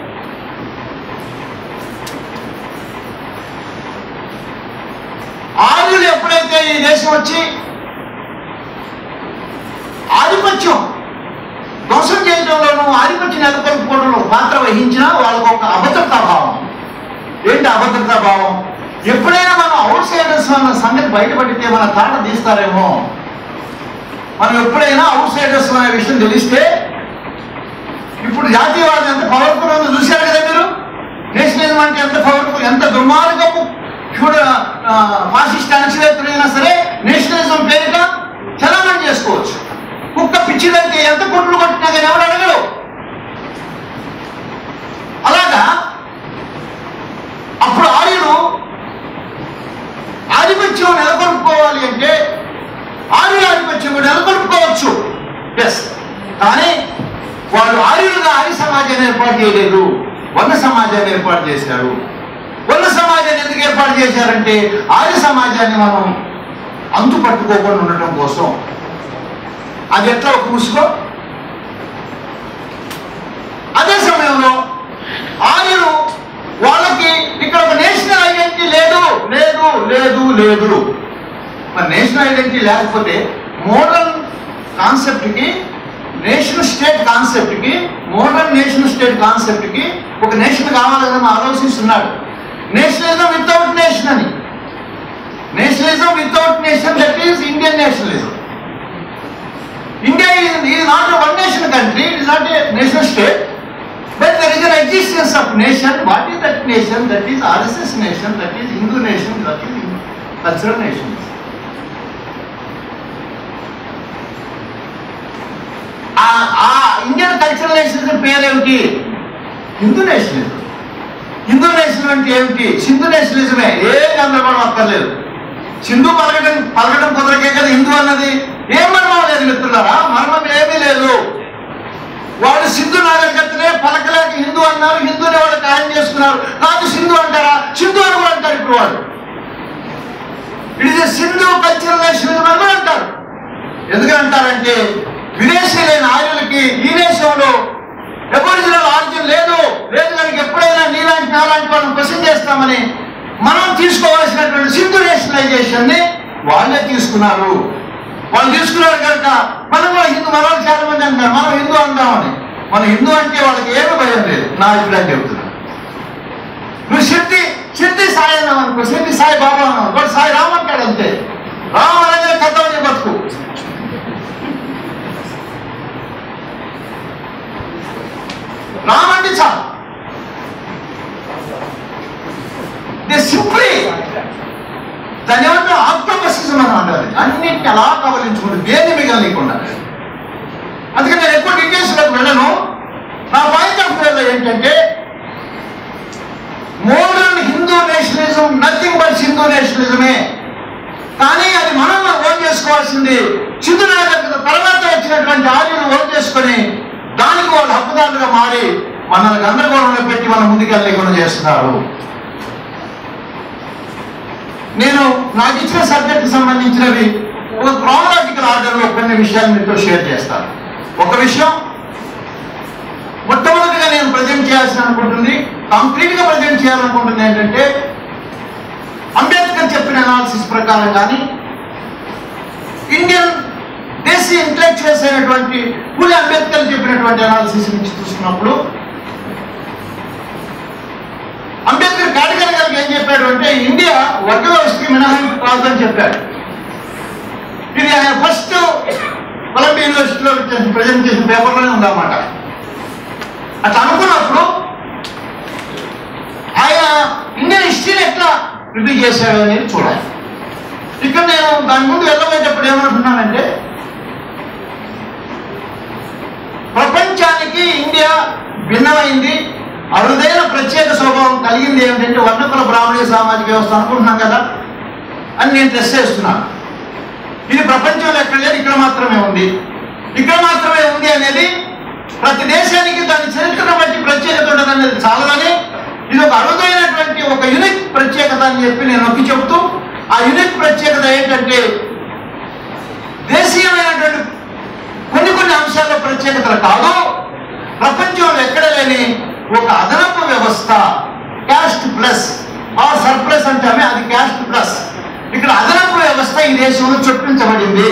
ఆర్యులు ఎప్పుడైతే ఈ దేశం వచ్చి ఆధిపత్యం ధ్వంసం చేయడంలోనూ ఆధిపత్యం నెలకొల్పుకోవడంలో పాత్ర వహించినా వాళ్ళకు ఒక అభద్రతా భావం. ఏంటి అభద్రతా భావం? ఎప్పుడైనా మనం అవుట్ సైడర్స్ అన్న సంగతి బయటపడితే మన తాట తీస్తారేమో. మనం ఎప్పుడైనా అవుట్ సైడర్స్ అనే విషయం తెలిస్తే, ఇప్పుడు జాతీయవాదం ఎంత పవర్ఫుల్ ఉందో చూశారు కదా మీరు. నేషనలిజం అంటే ఎంత పవర్ఫుల్, ఎంత దుర్మార్గపు చూడ ఫాసిస్ట్ అణచివేతలైనా సరే నేషనలిజం పేరిట చలామణి చేసుకోవచ్చు. కుక్క పిచ్చిదంటే ఎంత కొట్లు కొట్టినా కానీ ఎవరు అడగరు. అలాగా అప్పుడు ఆర్యులు ఆధిపత్యం నెలకొల్పుకోవాలి అంటే ఆర్యుల ఆధిపత్యం కూడా నెలకొల్పుకోవచ్చు. ఎస్, కానీ వాళ్ళు ఆర్యులుగా ఆర్య సమాజాన్ని ఏర్పాటు చేయలేదు, వంద సమాజాన్ని ఏర్పాటు చేశారు. వంద సమాజాన్ని ఎందుకు ఏర్పాటు చేశారంటే ఆర్య సమాజాన్ని మనం అంతు పట్టుకోకుండా ఉండటం కోసం. అది ఎట్లా ఒక ముసుకో. అదే సమయంలో ఆర్యులు వాళ్ళకి ఇక్కడ ఒక నేషనల్ ఐడెంటిటీ లేదు లేదు లేదు లేదు మరి నేషనల్ ఐడెంటిటీ లేకపోతే మోడర్న్ కాన్సెప్ట్కి, నేషనల్ స్టేట్ కాన్సెప్ట్కి, మోడర్న్ నేషనల్ స్టేట్ కాన్సెప్ట్కి ఒక నేషన్ కావాలని ఆలోచిస్తున్నాడు. నేషనలిజం వితౌట్ నేషన్ అని. Nationalism without nation, that is Indian nationalism. India is, is not a one nation country, it is not a nation state, but there is an existence of nation. What is that nation? That is R S S nation, that is Hindu nation, that is cultural nation. ఆ ఇండియన్ కల్చరల్ నేషనలిజం పేరేమిటి? Hindu nationalism. హిందూ నేషనల్ అంటే ఏమిటి? సింధు నేషనలిజమే. ఏ గందరగోళం అక్కర్లేదు. సింధు పలకడం పలకడం కుదరకే కదా హిందూ అన్నది. ఏం మర్మం లేదు మిత్రులారా, మర్మం ఏమీ లేదు. వాడు సింధు నాగరికతనే పలకలేక హిందూ అన్నారు, హిందూని వాళ్ళు ఖాయం చేసుకున్నారు. కాదు సింధు అంటారా? సింధు అని కూడా అంటారు ఇప్పుడు వాళ్ళు. It is a Sindhu cultural nationalism అని కూడా అంటారు. ఎందుకని అంటారంటే విదేశీయులైన ఆర్యులకి ఈ దేశంలో అబోరిజినల్ ఆరిజిన్ లేదు లేదు కనుక ఎప్పుడైనా నీలాంటి నాలాంటి వాళ్ళని క్వశ్చన్ చేస్తామని మనం తీసుకోవాల్సినటువంటి సింధు నేషనలైజేషన్ ని వాళ్ళే తీసుకున్నారు. వాళ్ళు తీసుకున్నారు కనుక మనం కూడా హిందూ, మన వాళ్ళు చాలా మంది అంటారు మనం హిందూ అందామని. మనం హిందూ అంటే వాళ్ళకి ఏమీ భయం లేదు. నా అభిప్రాయం చెబుతున్నా. నువ్వు సిద్ధి సిద్ధి సాయి అన్నావు అనుకో, సిద్ధి సాయి బాబా అన్నావు, వాడు సాయి రామ్ అంటాడు అంతే. రామ్ అనేది కథ బతుకు. రామ్ అంటే చాలు. సింప్లీ దాని ఏమన్నా ఆక్టోపసిజం అని అంటారు. అన్నింటినీ అలా కవలించుకుంటే దేని మిగలకుండా. అందుకని నేను ఎక్కువ డీటెయిల్స్లోకి వెళ్ళను. నా పాయింట్ ఆఫ్ వ్యూలో ఏంటంటే modern Hindu nationalism nothing but Sindhu నేషనలిజమే. కానీ అది మనం ఓన్ చేసుకోవాల్సింది సింధు నాగరికత తర్వాత వచ్చినటువంటి ఆర్యులు ఓన్ చేసుకొని దానికి వాళ్ళు హక్కుదారులుగా మారి మనల్ని గందరగోళంలో పెట్టి మనం ముందుకెళ్ళలేకుండా చేస్తున్నారు. నేను నాకు ఇచ్చిన సబ్జెక్ట్కి సంబంధించినవి ఒక క్రోనలాజికల్ ఆర్డర్లో కొన్ని విషయాలు మీతో షేర్ చేస్తాను. ఒక విషయం మొట్టమొదటిగా నేను ప్రజెంట్ చేయాల్సి అనుకుంటుంది, కాంక్రీట్గా ప్రజెంట్ చేయాలనుకుంటుంది ఏంటంటే అంబేద్కర్ చెప్పిన అనాలిసిస్ ప్రకారం కానీ ఇండియన్ దేశీ ఇంటలెక్చువల్స్ అయినటువంటి పూలే అంబేద్కర్ చెప్పినటువంటి అనాలిసిస్ నుంచి చూసుకున్నప్పుడు అంబేద్కర్ కేటగిరికల్గా ఏం చెప్పాడు అంటే ఇండియా వర్గ వ్యవస్థకి మినహాయింపు కాదని చెప్పాడు. ఇది ఆయన ఫస్ట్ కొలంబియా యూనివర్సిటీలో ప్రజెంట్ చేసిన పేపర్లోనే ఉందన్నమాట. అట్లా అనుకున్నప్పుడు ఆయన ఇండియన్ హిస్టరీని ఎట్లా రివ్యూ చేశాడు అనేది చూడాలి. ఇక్కడ నేను దాని ముందు వెళ్ళబోయేటప్పుడు ఏమంటున్నానంటే, ప్రపంచానికి ఇండియా భిన్నమైంది, అరుదైన ప్రత్యేక స్వభావం కలిగింది ఏమిటంటే వర్ణకుల బ్రాహ్మణీయ సామాజిక వ్యవస్థ అనుకుంటున్నాం కదా అని నేను టెస్ట్ చేస్తున్నాను. ఇది ప్రపంచంలో ఎక్కడ లేదు, ఇక్కడ మాత్రమే ఉంది. ఇక్కడ మాత్రమే ఉంది అనేది ప్రతి దేశానికి దాని చరిత్రను బట్టి ప్రత్యేకత ఉంటుంది అనేది చాలని, ఇది ఒక అరుదైనటువంటి ఒక యూనిక్ ప్రత్యేకత అని చెప్పి నేను నొక్కి చెబుతూ, ఆ యూనిక్ ప్రత్యేకత ఏంటంటే దేశీయమైనటువంటి కొన్ని కొన్ని అంశాల్లో ప్రత్యేకతలు కాదు, ప్రపంచంలో ఎక్కడ లేని ఒక అదనపు వ్యవస్థ, క్యాస్ట్ ప్లస్ ఆర్ సర్ప్లస్ అంటామే, అది క్యాస్ట్ ప్లస్. ఇక్కడ అదనపు వ్యవస్థ ఈ దేశంలో చొప్పించబడింది.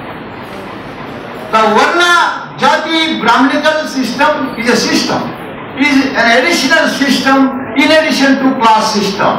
The Varna Jati Brahminical system is a system, is an additional system in addition to class system.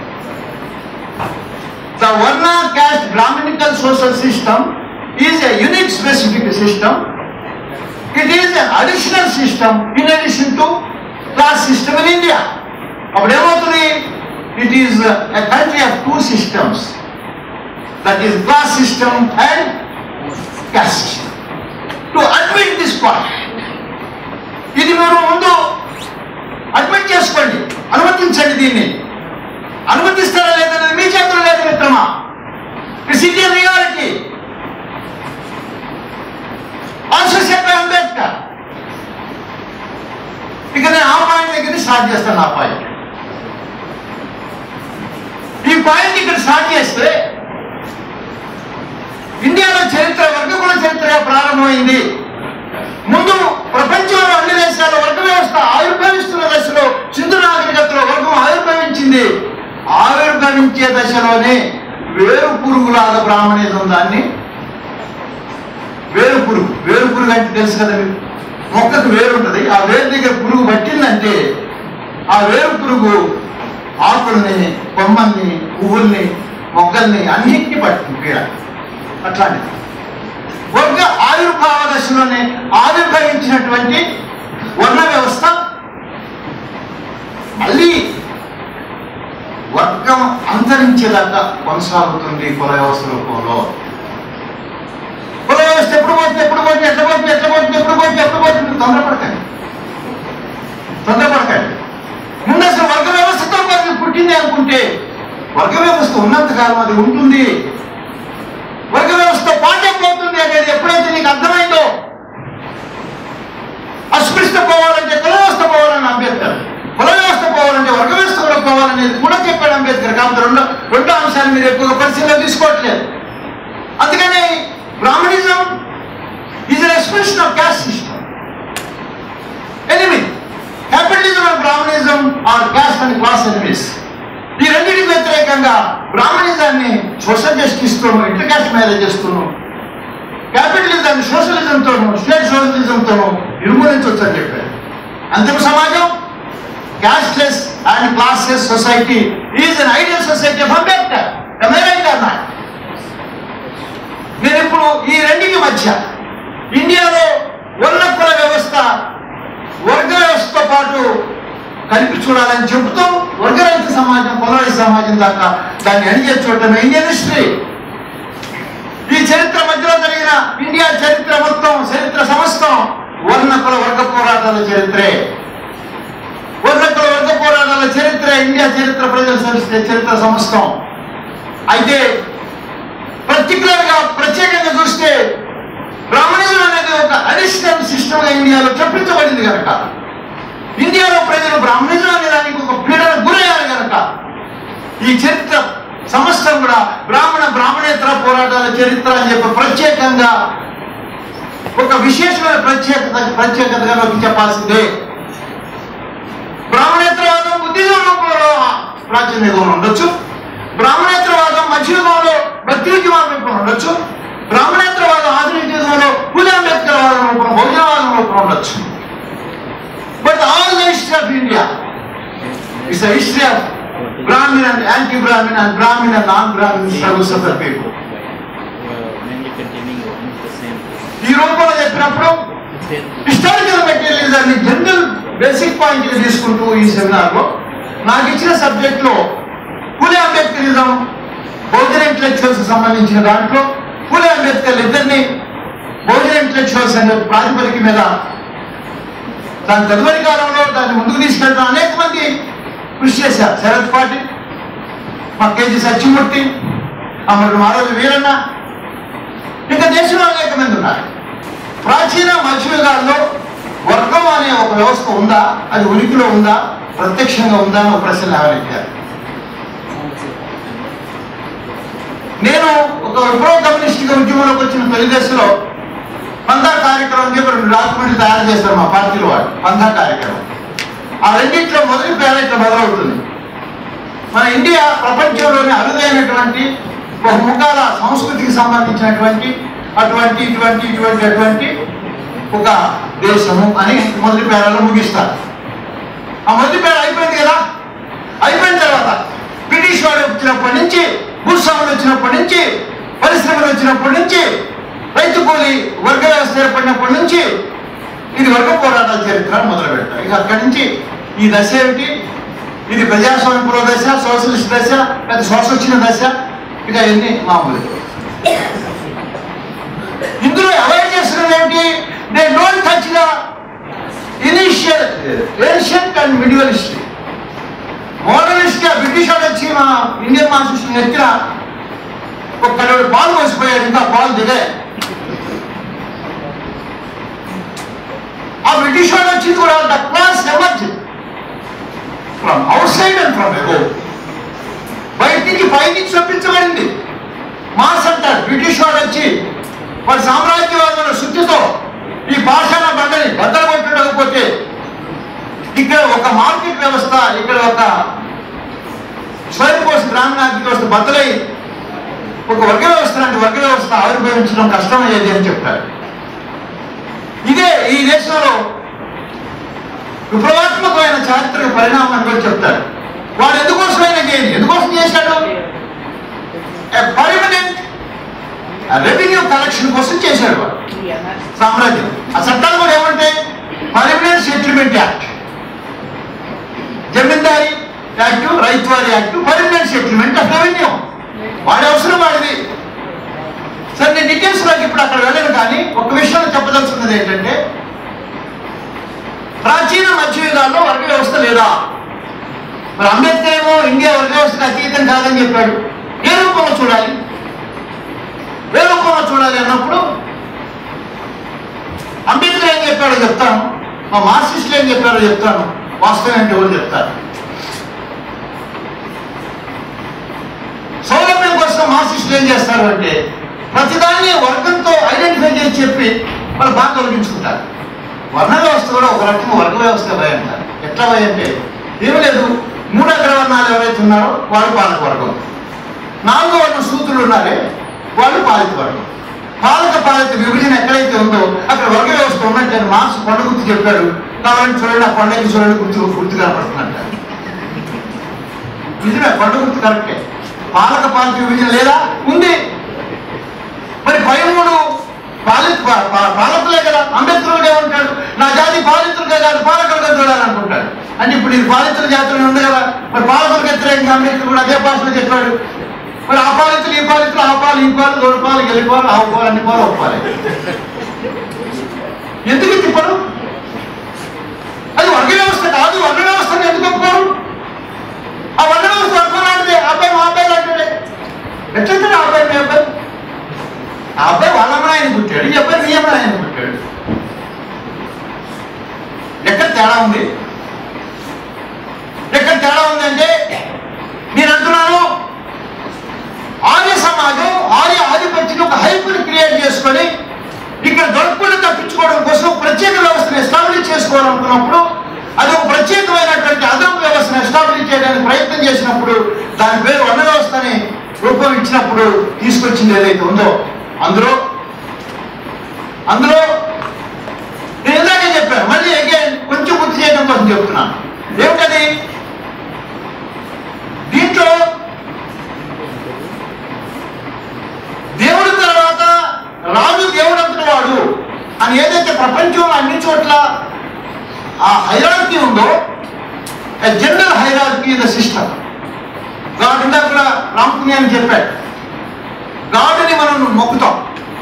The Varna caste Brahminical social system is a unique specific system. It is an additional system in addition to class system in India. Abdemotri, it is a country of two systems, that is class system and caste system. To admit this point, ఇది మీరు ముందు అడ్మిట్ చేసుకోండి, అనుమతించండి. దీన్ని అనుమతిస్తారా లేదనేది మీ చేతులు లేదు మిత్రమా. It's Indian reality. Also said by Ambedkar. ఇక నేను ఆ పాయింట్ దగ్గర స్టార్ట్ చేస్తాను. ఆ పాయింట్ ఈ పాయింట్ ఇక్కడ స్టార్ట్ చేస్తే ఇండియాలో చరిత్ర వర్గకుల చరిత్రగా ప్రారంభమైంది. ముందు ప్రపంచంలో అన్ని దేశాల్లో వర్గ వ్యవస్థ ఆవిర్భవిస్తున్న దశలో సింధు నాగరికతలో వర్గం ఆవిర్భవించింది. ఆవిర్భవించే దశలోనే వేరు పురుగులాగా బ్రాహ్మణిజం, దాన్ని వేరు పురుగు. వేరు పురుగు అంటే తెలుసు కదా, మొక్కకు వేరు ఉంటుంది. ఆ వేరు దగ్గర పురుగు పట్టిందంటే ఆ వేరు పురుగు ఆకుల్ని, కొమ్మల్ని, పువ్వుల్ని, మొగ్గల్ని అన్నింటినీ పట్టింది పీడ. అట్లాంటి వర్గ ఆవిర్భావ దశలోనే ఆవిర్భవించినటువంటి వర్ణ వ్యవస్థ మళ్ళీ వర్గం అంతరించేదాకా కొనసాగుతుంది కుల వ్యవస్థ రూపంలో. కుల వ్యవస్థ ఎప్పుడు పోతుంది, ఎప్పుడు పోతుంది, ఎట్లా పోతుంది, ఎట్లా పోతుంది, ఎప్పుడు పోతుంది, ఎప్పుడు పోతుంది, తొందరపడకండి తొందరపడకండి ముందు అసలు వర్గ వ్యవస్థతో వర్గం పుట్టింది అనుకుంటే వర్గ వ్యవస్థ ఉన్నంతకాలం అది ఉంటుంది. వర్గ వ్యవస్థ పాటే పోతుంది అనేది ఎప్పుడైతే నీకు అర్థమైందో, అస్పృశ్యత పోవాలంటే కుల వ్యవస్థ పోవాలని అంబేద్కర్, కుల వ్యవస్థ పోవాలంటే వర్గ వ్యవస్థ కూడా పోవాలనేది కూడా చెప్పాడు అంబేద్కర్. కాబట్టి రెండు రెండు అంశాలు మీరు ఎక్కువగా పరిశీలన తీసుకోవట్లేదు. అందుకని Brahminism is an expression of caste system. ఎనిమిది capitalism and Brahminism are caste and class enemies. ఈ రెండింటికి వ్యతిరేకంగా బ్రాహ్మణిజాన్ని సోషల్ జస్టిస్తోనూ, ఇంటర్ క్యాస్ట్ మ్యారేజెస్తోనూ, క్యాపిటలిజాన్ని సోషలిజంతోనూ, స్టేట్ సోషలిజంతోనూ నిర్మూలించవచ్చు అని చెప్పారు. అంతిమ సమాజం casteless and classless society is an ideal society of Ambedkar. నేను ఇప్పుడు ఈ రెండింటి మధ్య ఇండియాలో వర్ణ కుల వ్యవస్థ వర్గ వ్యవస్థతో పాటు కలిపి చూడాలని చెబుతూ వర్గరహిత సమాజం, కులరహిత సమాజం దాకా దాన్ని అడిగే చూడటం ఇండియన్ హిస్టరీ. ఈ చరిత్ర మధ్యలో జరిగిన ఇండియా చరిత్ర మొత్తం, చరిత్ర సమస్తం వర్ణ కుల వర్గ పోరాటాల చరిత్రే. వర్ణ కుల వర్గ పోరాటాల చరిత్ర ఇండియా చరిత్ర, ప్రజల చరిత్ర సమస్తం. అయితే పర్టికులర్ గా ప్రత్యేకంగా చూస్తే బ్రాహ్మణిజం అనేది ఒక అడిషనల్ సిస్టమ్ గా ఇండియాలో చొప్పించబడింది కనుక, ఇండియాలో ప్రజలు బ్రాహ్మణిజం అనే దానికి ఒక పీడన గురయ్యారు కనుక ఈ చరిత్ర సమస్తం కూడా బ్రాహ్మణ బ్రాహ్మణేతర పోరాటాల చరిత్ర అని చెప్పి ప్రత్యేకంగా ఒక విశేషమైన ప్రత్యేకత ప్రత్యేకతగా నొక్కి చెప్పాల్సిందే. బ్రాహ్మణేతరవాదం బుద్ధిజం రూపంలో ప్రాచీన యుగంలో ఉండొచ్చు, బ్రాహ్మణేతరవాదం మధ్యయుగంలో భక్తియుగం రూపంలో ఉండొచ్చు, బ్రాహ్మణేతరవాదం ఆధునిక యుగంలో పూజ అంబేద్కర్ వాదం రూపంలో బహుజనవాదం రూపంలో ఉండొచ్చు. But all the history of India is a history of Brahmin and anti-Brahmin and Brahmin and non-Brahmin struggles of the people. ఈ రూపంలో చెప్పినప్పుడు హిస్టారికల్ మెటీరియలిజాన్ని జనరల్ బేసిక్ పాయింట్ తీసుకుంటూ ఈ సెమినార్లో నాకు ఇచ్చిన సబ్జెక్ట్లో పూలే అంబేద్కరిజం బహుజన ఇంటలెక్చువల్స్ సంబంధించిన దాంట్లో పూలే అంబేద్కర్ ఇద్దరిని బహుజన ఇంటలెక్చువల్స్ అనే ప్రాతిపదిక మీద దాని తదుపరి కాలంలో దాన్ని ముందుకు తీసుకెళ్ళడం అనేక మంది కృషి చేశారు. శరత్ పాటిల్, మా కేజీ సత్యమూర్తి, అమరుడు మారోజు వీరన్న, ఇంకా దేశంలో అనేక మంది ఉన్నారు. ప్రాచీన మధ్యయుగాల్లో వర్గం అనే ఒక వ్యవస్థ ఉందా, అది ఉనికిలో ఉందా, ప్రత్యక్షంగా ఉందా అని ఒక ప్రశ్న లేవనెత్తారు. నేను ఒక విప్లవ కమ్యూనిస్టుగా ఉద్యమంలోకి వచ్చిన తొలి దశలో పందా కార్యక్రమం చెప్పి రెండు డాక్యుమెంట్లు తయారు చేస్తారు మా పార్టీలో వాళ్ళు. పందా కార్యక్రమం ఆ రెండింటిలో మొదటి పేర ఇట్లా మొదలవుతుంది. మన ఇండియా ప్రపంచంలోని అరుదైనటువంటి బహుముఖాల సంస్కృతికి సంబంధించినటువంటి అటువంటి ఇటువంటి ఇటువంటి అటువంటి ఒక దేశము అని మొదటి పేరాలో ముగిస్తారు. ఆ మొదటి పేర అయిపోయింది కదా. అయిపోయిన తర్వాత బ్రిటిష్ వాడు వచ్చినప్పటి నుంచి, భూస్వాములు వచ్చినప్పటి నుంచి, పరిశ్రమలు వచ్చినప్పటి నుంచి, రైతు కూలి వర్గ వ్యవస్థ ఏర్పడినప్పటి నుంచి ఇది వర్గ పోరాటాల చరిత్ర మొదలు పెడతారు. ఇక అక్కడి నుంచి ఈ దశ ఏమిటి, ఇది ప్రజాస్వామ్య పూర్వ దశ, సోషలిస్ట్ దశ, లేదా శోషొచ్చిన దశ, ఇక ఎన్ని మామూలు. ఇందులో అవాయిడ్ చేస్తున్నది ఏమిటి, they don't touch the initial ancient and medieval history. మోడలిస్ట్ గా బ్రిటిష్ వాడు వచ్చి మా ఇండియన్ కాన్స్టిట్యూషన్ ఎత్తిన ఒక్కడు పాలు పోసిపోయాడు, ఇంకా పాలు దిగాయి. ఆ బ్రిటిష్ వాడు వచ్చింది కూడా the class emerge from outside and from above. బయట నుంచి పై నుంచి చొప్పించబడింది. మాస్ అంటారు. బ్రిటిష్ వాడు వచ్చి వాడి సామ్రాజ్యవాదుల శుద్ధితో ఈ భాషల బండని బద్దలు కొట్టకపోతే ఇక్కడ ఒక మార్కెట్ వ్యవస్థ, ఇక్కడ ఒక స్వయం పోషణ గ్రామీణార్థిక వ్యవస్థ బద్దలై ఒక వర్గ వ్యవస్థ లాంటి వర్గ వ్యవస్థ ఆవిర్భవించడం కష్టమయ్యేది అని చెప్తారు. ఇదే ఈ దేశంలో విప్లవాత్మకమైన చారిత్రక పరిణామం అని కూడా చెప్తారు. వాడు ఎందుకోసమైనా చేయండి, ఎందుకోసం చేశాడు, పర్మనెంట్ రెవెన్యూ కలెక్షన్ కోసం చేశాడు వాడు సామ్రాజ్యం. ఆ చట్టాలు కూడా ఏమంటాయి, permanent settlement act, Zamindari act, Ryotwari act, permanent settlement of revenue. వాడి అవసరం వాడిది. సరే నేను డీటెయిల్స్ లోకి ఇప్పుడు అక్కడ వెళ్ళను, కానీ ఒక విషయం చెప్పదలుచుకున్నది ఏంటంటే, ప్రాచీన మధ్యయుగాల్లో వర్గ వ్యవస్థ లేదా? మరి అంబేద్కర్ ఏమో ఇండియా వర్గ వ్యవస్థకు అతీతం కాదని చెప్పాడు. ఏ రూపంలో చూడాలి, ఏ రూపంలో చూడాలి అన్నప్పుడు అంబేద్కర్ ఏం చెప్పాడో చెప్తాను, మా మార్క్సిస్టులు ఏం చెప్పారో చెప్తాను, వాస్తవం ఏంటి ఎవరు చెప్తారు. సౌలభ్యం కోసం మార్క్సిస్టులు ఏం చేస్తారు అంటే, ప్రతిదాన్ని వర్గంతో ఐడెంటిఫై చేసి చెప్పి వాళ్ళు బాగా తొలగించుకుంటారు. వర్ణ వ్యవస్థ కూడా ఒక రకంగా వర్గ వ్యవస్థ భయ అంటారు. ఎట్లా భయ అంటే ఏమి లేదు, మూడు అగ్రవర్ణాలు ఎవరైతే ఉన్నారో వాళ్ళు పాలక వర్గం, నాలుగో వర్గం సూత్రులు ఉన్నారే వాళ్ళు పాలిత వర్గం. పాలక పాలిత విభజన ఎక్కడైతే ఉందో అక్కడ వర్గ వ్యవస్థ ఉన్నట్టు మార్క్స్ కొండ గుర్తు చెప్పాడు. కావాలని చూడండి, ఆ కొండకి చూడండి, గుర్తు గుర్తు కనపడుతుందంట. నిజమే, కొండ గుర్తు కరెక్టే. పాలక పాలిత విభజన లేదా? ఉంది. మరి పై మూడు పాలిత పాలకులే కదా. అంబేద్కర్ ఏమంటాడు, నా జాతి పాలితులుగా కాదు పాలకులుగా చూడాలనుకుంటాడు. అంటే ఇప్పుడు ఇది పాలితుల జాతులు ఉంది కదా, మరి పాలకులకు వ్యతిరేకంగా అంబేద్కర్ కూడా అదే భాషలో చెప్పాడు. మరి ఆ పాలితులు ఈ పాలితులు, ఆ పాలు ఈ పాలు, తోడు పాలు, గెలిపాలు, ఆవు పాలు, అన్ని పాలు ఒప్పాలి. ఎందుకు తిప్పడు? అది వర్గ వ్యవస్థ కాదు. వర్గ వ్యవస్థను ఎందుకు ఒప్పుకోరు? ఆ వర్గ వ్యవస్థ వర్గం లాంటిదే. ఆ అబ్బాయి మా అబ్బాయి లాంటిదే. ఎట్లయితే ఆ అబ్బాయి మీ అబ్బాయి, ఆ అబ్బాయి వాళ్ళ అమ్మ ఆయన పుట్టాడు, ఈ అబ్బాయి మీ అమ్మ ఆయన పుట్టాడు. ఎక్కడ తేడా ఉంది? ఎక్కడ తేడా ఉందంటే, నేను అంటున్నాను, ఆర్య సమాజం ఆర్య ఆధిపత్యం ఒక హైపుని క్రియేట్ చేసుకొని ఇక్కడ దొరకకుండా తప్పించుకోవడం కోసం ప్రత్యేక వ్యవస్థను ఎస్టాబ్లిష్ చేసుకోవాలనుకున్నప్పుడు, అది ఒక ప్రత్యేకమైనటువంటి అదనపు వ్యవస్థను ఎస్టాబ్లిష్ చేయడానికి ప్రయత్నం చేసినప్పుడు, దాని పేరు వర్ణ వ్యవస్థని రూపం ఇచ్చినప్పుడు తీసుకొచ్చింది ఏదైతే ఉందో అందులో అందులో నేను ఇందాకే చెప్పాను, మళ్ళీ అగైన్ కొంచెం గుర్తు చేయడం కోసం చెప్తున్నాను. ఏమిటది? దీంట్లో దేవుడి తర్వాత రాజు దేవుడు అంటున్న వాడు అని ఏదైతే ప్రపంచంలో ఆ హైరార్కీ ఉందో, a general hierarchy in the system. God ఇందాక కూడా రామపుణ్య అని చెప్పాడు. గాడ్ని మనం మొక్కుతాం,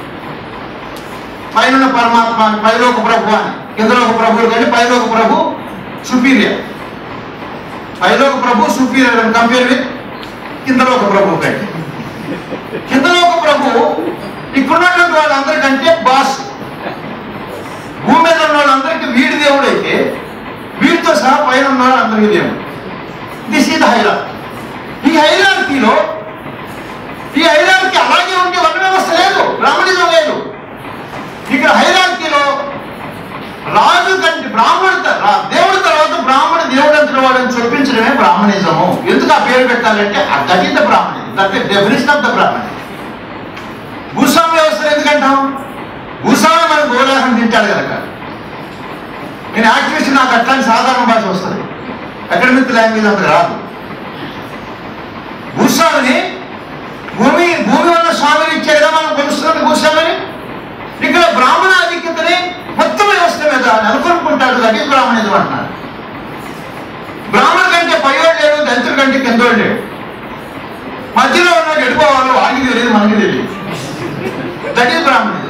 పైన పరమాత్మ, పైలో ఒక ప్రభు అని. కిందలో ఒక ప్రభువు కానీ పైలో ఒక ప్రభు సుపీరియర్. పైలో ఒక ప్రభు సుపీరియర్ అని కంపేర్ విత్ కిందలో ఒక ప్రభు కంటే. కిందలో ఒక ప్రభు ఇక్కడున్నటువంటి వాళ్ళందరికంటే బాస్. భూమి మీద ఉన్న వాళ్ళందరికీ వీడి దేవుడు అయితే వీడితో సహా పైన ఉన్న వాళ్ళందరికీ దేవుడు. This is hierarchy. ఈ హైరార్కీలో ఈ హైరార్కీ అలాగే ఉంటే వర్ణ వ్యవస్థ లేదు, బ్రాహ్మణిజం లేదు. ఇక్కడ హైరార్కీలో రాజు కంటే బ్రాహ్మణ దేవుడి తర్వాత బ్రాహ్మణ దేవుడు అంతటి వాడని చూపించడమే బ్రాహ్మణిజము. ఎందుకు ఆ పేరు పెట్టాలంటే that is the Brahmanism, that is definition of the Brahmanism. భూస్వామ్య వ్యవస్థలు ఎందుకంటాం? భూస్వామి మన గోలాహం తింటాడు కనుక. నేను యాక్టివిస్ట్, నాకు అట్లాంటి సాధారణ భాష వస్తుంది, అకాడమిక్ లాంగ్వేజ్ అంత రాదు. భూస్వామిని భూమి భూమి వల్ల స్వామిని ఇచ్చే కదా మనం కొలుస్తుంది భూస్వామిని. ఇక్కడ బ్రాహ్మణ ఆధిక్యతని మొత్తం వ్యవస్థ మీద నెలకొల్పుకుంటాడు, అది బ్రాహ్మణిజం అంటున్నారు. బ్రాహ్మణ కంటే పైవాడు లేడు, దళితుడి కంటే కిందోడు లేడు. మధ్యలో ఉన్నాడు ఎడిపోవాలో వాడికి తెలియదు, మనకి తెలియదు. That is Brahmanism.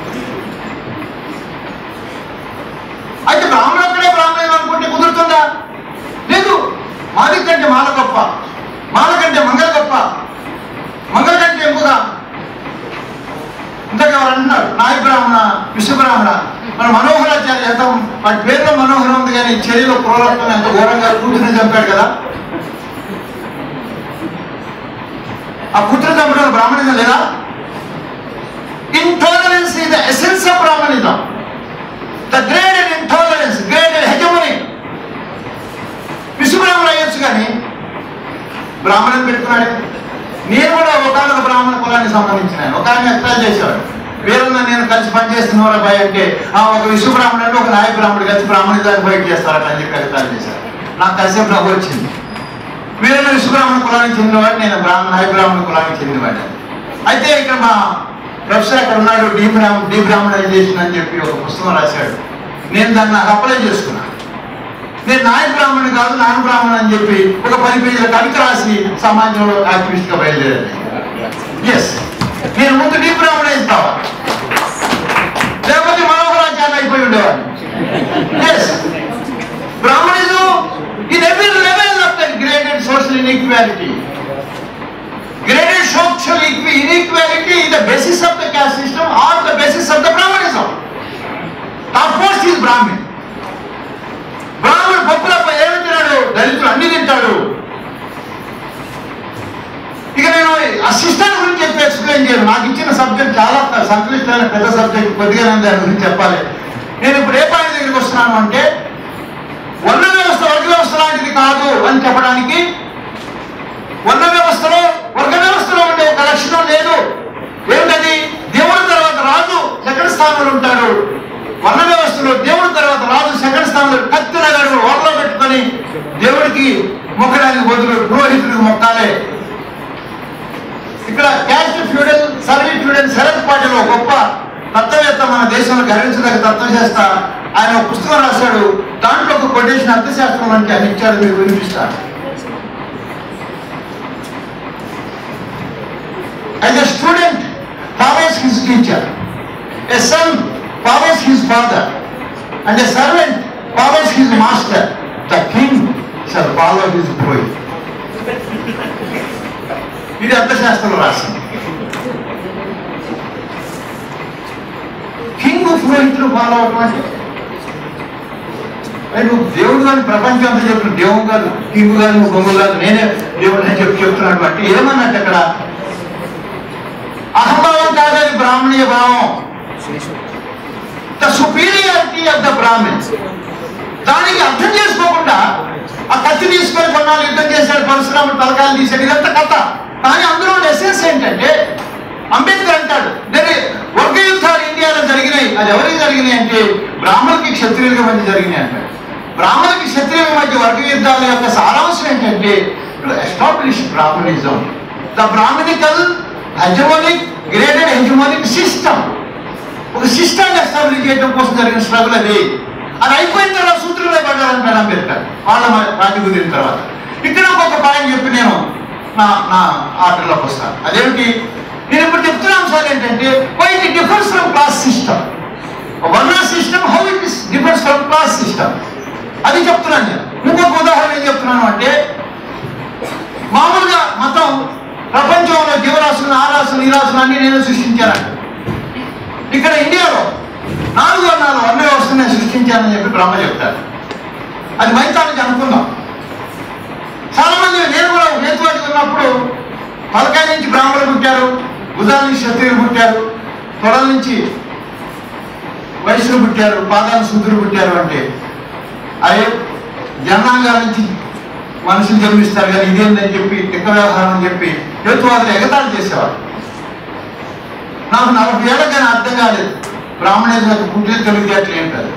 అయితే బ్రాహ్మణ అక్కడే బ్రాహ్మణిజం అనుకుంటే కుదురుతుందా? లేదు. మాది కంటే మాల గొప్ప, మాల కంటే మంగళ గొప్ప, మంగళ కంటే ఎక్కువగా. ఇంతగా ఎవరు అంటున్నారు నాయ బ్రాహ్మణ, విశ్వబ్రాహ్మణ. మన మనోహరాచార్య ఎంత వాటి పేరులో మనోహరం ఉంది కానీ చర్యలో క్రూరత్వం ఎంత ఘోరంగా కూతురుని చంపాడు కదా. ఆ కూతురు చంపడం బ్రాహ్మణిజం లేదా? Intolerance is the essence of Brahmanism. The graded intolerance, graded hegemony. విశ్వబ్రాహ్మణ అయ్యొచ్చు కానీ బ్రాహ్మణం పెట్టుకున్నాడే. నేను కూడా ఒకనొక బ్రాహ్మణ కులానికి సంబంధించిన ఒక ఆయన ఎక్స్ట్రాల్ చేసేవాడు. వీరన్న నేను కలిసి పనిచేస్తున్నవారు భయ అంటే ఒక విశ్వబ్రాహ్మణుడు ఒక నాయ బ్రాహ్మణుడు కలిసి బ్రాహ్మణిజాన్ని బయట చేస్తారట అని చెప్పి ఎక్స్ట్రాల్ చేశారు. నాకు కలిసేపు నవ్వు వచ్చింది. వీరన్న విశ్వబ్రాహ్మణ కులానికి చెందినవాడు, నేను బ్రాహ్మణ నాయ బ్రాహ్మణ కులానికి చెందినవాడు. అయితే ఇక్కడ మా ప్రొఫెసర్ అక్కడ ఉన్నాడు, డీ బ్రాహ్మ డీ బ్రాహ్మణైజేషన్ అని చెప్పి ఒక పుస్తకం రాశాడు. నేను దాన్ని నాకు అప్లై చేసుకున్నాను. నేను నాయ బ్రాహ్మణుడు కాదు, నాన్న బ్రాహ్మణ అని చెప్పి ఒక పది పేజీల కవిత రాసి సమాజంలో యాక్టివిస్ట్ గా బయలుదేరాను. ఎస్, నేను ముందు డీ బ్రాహ్మణైజ్ కావాలి, లేకపోతే మనోహరాచార్య అయిపోయి ఉండేవాడు. Yes, Brahmanism in every level of the graded social inequality. Graded social inequality is the basis of the caste system or the basis of the Brahmanism. Top most is Brahmin. Brahman పప్పులపై ఏమి తిన్నాడు? దళితులు అన్ని తింటాడు. ఇక నేను ఆ సిస్టమ్ గురించి చెప్పి ఎక్స్ప్లెయిన్ చేయను. నాకు ఇచ్చిన సబ్జెక్ట్ చాలా సంక్లిష్టమైన పెద్ద సబ్జెక్ట్, కొద్దిగా నేను దాని గురించి చెప్పాలి. నేను ఇప్పుడు ఏ పాయింట్ దగ్గరికి వస్తున్నాను అంటే, వర్ణ వ్యవస్థ వర్గ వ్యవస్థ లాంటిది కాదు అని చెప్పడానికి, వర్ణ వ్యవస్థలో వర్గ వ్యవస్థలో ఉండే ఒక లక్షణం లేదు. ఏమిటది? దేవుడి తర్వాత రాజు సెకండ్ స్థానంలో ఉంటాడు. వర్ణ వ్యవస్థలో దేవుడి తర్వాత రాజు సెకండ్ స్థానంలో కత్తి నగడు ఓర్లో పెట్టుకొని దేవుడికి మొక్కడానికి బదులు పురోహితుడికి మొక్కాలే. ఇక్కడ caste feudal, service feudal, Sharad పాటిలో గొప్ప తత్వవేత్త, మన దేశంలో గర్వించదగ్గ తత్వశాస్త్ర, ఆయన ఒక పుస్తకం రాశాడు. దాంట్లో ఒక కొటేషన్ అర్థశాస్త్రం అంటే ఆయన ఇచ్చాడు, మీరు వినిపిస్తారు. As a student follows his teacher, a son follows his father, and a servant follows his master, the king shall follow his boy. ఇది అర్థశాస్త్రంలో రాసింది. కింగ్ పురోహితులు ఫాలో అవటం అంటే నువ్వు దేవుడు కానీ ప్రపంచం అంతా చెప్పిన దేవుడు కాదు, కింగ్ కాదు, నువ్వు బొమ్మ కాదు, నేనే దేవుడు అని చెప్పి చెప్తున్నాడు. అంటే ఏమన్నట్టు అక్కడ అహంభావం కాదని బ్రాహ్మణీయ భావం, the superiority of the Brahmins. దానికి అర్థం చేసుకోకుండా ఆ కత్తి తీసుకొని కొన్నాళ్ళు యుద్ధం చేశాడు, పరశురాముడు తలకాయలు తీశాడు, ఇదంతా కథ. కానీ అందులో ఎసెన్స్ ఏంటంటే, అంబేద్కర్ అంటాడు వర్గ యుద్ధాలు ఇండియాలో జరిగినాయి. అది ఎవరికి జరిగినాయి అంటే బ్రాహ్మణులకి క్షత్రియుల మధ్య జరిగినాయి అంటాడు. బ్రాహ్మణులకి క్షత్రియుల మధ్య వర్గ యుద్ధాల యొక్క సారాంశం ఏంటంటే to establish Brahmanism, the Brahmanical hegemonic graded hegemonic system. ఒక సిస్టమ్ ఎస్టాబ్లిష్ చేయడం కోసం జరిగిన స్ట్రగుల్ అది. అది అయిపోయిన తర్వాత సూత్రులే పడ్డారంటాడు అంబేద్కర్ వాళ్ళ రాజు కుదిరిన తర్వాత. ఇక్కడ ఒక పాయింట్ చెప్పి నేను నా నా ఆర్డర్లోకి వస్తాను. అదేమిటి, నేను ఇప్పుడు చెప్తున్న అంశాలు ఏంటంటే why it differs from class system, varna system how it is differs from class system అది చెప్తున్నాను నేను. ఇంకొక ఉదాహరణ ఏం చెప్తున్నాను అంటే, మామూలుగా మతం ప్రపంచంలో జీవరాశులను ఆ రాశులు ఈ రాశులు అన్ని నేను సృష్టించానంట. ఇక్కడ ఇండియాలో నాలుగు వర్ణాలు వర్ణ వ్యవస్థను నేను సృష్టించానని చెప్పి బ్రహ్మ చెప్తారు. అది మైతానికి అనుకుందాం. చాలా మంది, నేను కూడా హేతువాదిగా ఉన్నప్పుడు తలకాయ నుంచి బ్రాహ్మణులు పుట్టారు, భుజాల నుంచి క్షత్రియులు పుట్టారు, తొడల నుంచి వైశ్యులు పుట్టారు, పాదాల శూద్రులు పుట్టారు అంటే అదే జనాంగాల నుంచి మనుషులు జన్మిస్తారు కానీ ఇదేందని చెప్పి తిక్క వ్యవహారం అని చెప్పి హేతువాదులు ఎగతాళి చేసేవారు. నాకు నలభై ఏళ్ళకి కానీ అర్థం కాలేదు బ్రాహ్మణేశ్వరకు పుట్టిన తెలివితేటలు ఏంటారు.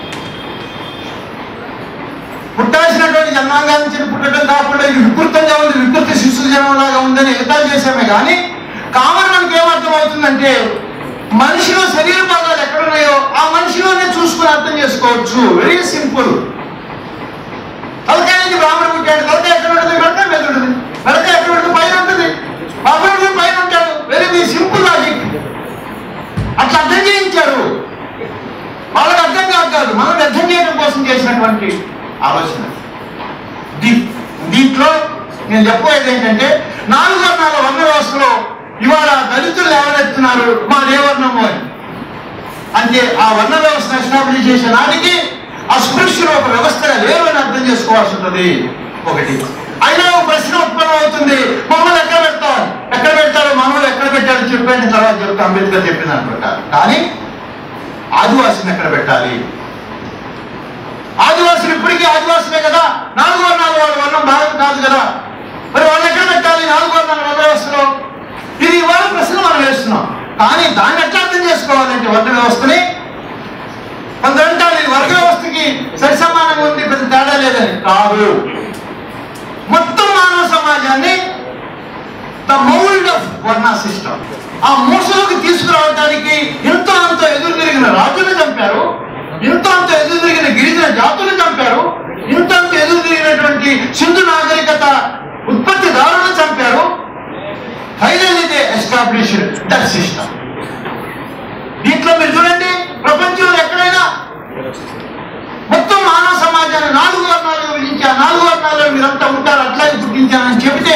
పుట్టాల్సినటువంటి జన్మాంగాల నుంచి పుట్టడం కాకుండా ఇది వికృతంగా ఉంది, వికృతి శిశు జన్మలాగా ఉందని ఎగతాళి చేసామే కానీ కామన్ మనకి ఏమర్థం అవుతుందంటే మనిషిలో శరీర భాగాలు ఎక్కడున్నాయో ఆ మనిషిలోనే చూసుకుని అర్థం చేసుకోవచ్చు. Very simple. తలకాయ నుంచి బ్రాహ్మణుడు పుట్టాడు, తలకాయ ఎక్కడ ఉంటుంది, వెనక మీద ఉంటుంది, వెనక ఎక్కడ ఉంటుంది, పైన ఉంటుంది, బ్రాహ్మణుడు పైన ఉంటాడు. Very simple logic. అట్లా అర్థం చేయించారు. వాళ్ళకి అర్థం కాదు కాదు మనం అర్థం చేయడం కోసం చేసినటువంటి ఆలోచన. దీ దీంట్లో నేను చెప్పేది ఏంటంటే నాలుగు వర్ణాల వర్ణ వ్యవస్థలో ఇవాళ దళితులు లేవనెత్తున్నారు మా దేవర్ణము అని. అంటే ఆ వర్ణ వ్యవస్థను ఎస్టాబ్లిష్ చేసే నాటికి అస్పృశ్యులు ఒక వ్యవస్థగా లేరు అని అర్థం చేసుకోవాల్సి ఉంటుంది. ఒకటి అయినా ఒక ప్రశ్న ఉత్పన్నం అవుతుంది, మమ్మల్ని ఎక్కడ పెడతామని. ఎక్కడ పెడతారో మమ్మల్ని ఎక్కడ పెట్టారో చెప్పిన తర్వాత చెప్తా అంబేద్కర్ చెప్పిన దాని ప్రకారం. కానీ ఆదివాసిని ఎక్కడ పెట్టాలి? ఆదివాసులు ఇప్పటికీ ఆదివాసులే కదా, నాలుగు వర్ణాలు వాళ్ళ వర్ణం భాగం కాదు కదా, మరి వాళ్ళు ఎక్కడ పెట్టాలి నాలుగు వర్ణాల వర్ణ వ్యవస్థలో? ఇది ఇవాళ ప్రశ్న మనం వేస్తున్నాం. కానీ దాన్ని ఎట్లా అర్థం చేసుకోవాలంటే వర్ణ వ్యవస్థని కొందరంటారు ఇది వర్గ వ్యవస్థకి సరి సమానంగా ఉంది, పెద్ద తేడా లేదని. కాదు, మొత్తం మానవ సమాజాన్ని the mould of varna system ఆ మూసలోకి తీసుకురావడానికి ఎంతో అంత ఎదురు తిరిగిన రాజులు చంపారు, ఇంత అంత ఎదురు తిరిగిన గిరిజన జాతులు చంపారు, ఇంత అంత ఎదురు తిరిగినటువంటి సింధు నాగరికత ఉత్పత్తిదారులను చంపారు. Finally they established that system. దీంట్లో మీరు చూడండి, ప్రపంచంలో ఎక్కడైనా మొత్తం మానవ సమాజాన్ని నాలుగు వర్ణాలుగా విధించా, నాలుగు వర్ణాల్లో మీరంతా ఉంటారు అట్లాగే గుర్తించానని చెబితే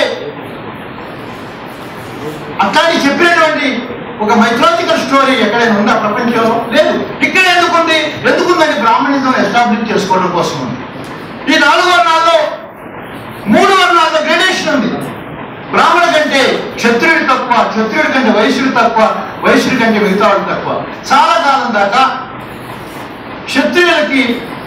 అట్లాంటి చెప్పినటువంటి ఒక మైథలాజికల్ స్టోరీ ఎక్కడైనా ఉందా ప్రపంచంలో? లేదు. ఇక్కడ ఎందుకుంది? ఎందుకుందని బ్రాహ్మణిజం ఎస్టాబ్లిష్ చేసుకోవడం కోసం ఉంది. ఈ నాలుగు వర్ణాల్లో మూడు వర్ణాల్లో గ్రేడేషన్ ఉంది. బ్రాహ్మణ కంటే క్షత్రియుడు తక్కువ, క్షత్రియుడి కంటే వైశ్యుడు తక్కువ, వైశ్యుడి కంటే మిగతా వాడు తక్కువ. చాలా కాలం దాకా క్షత్రియులకి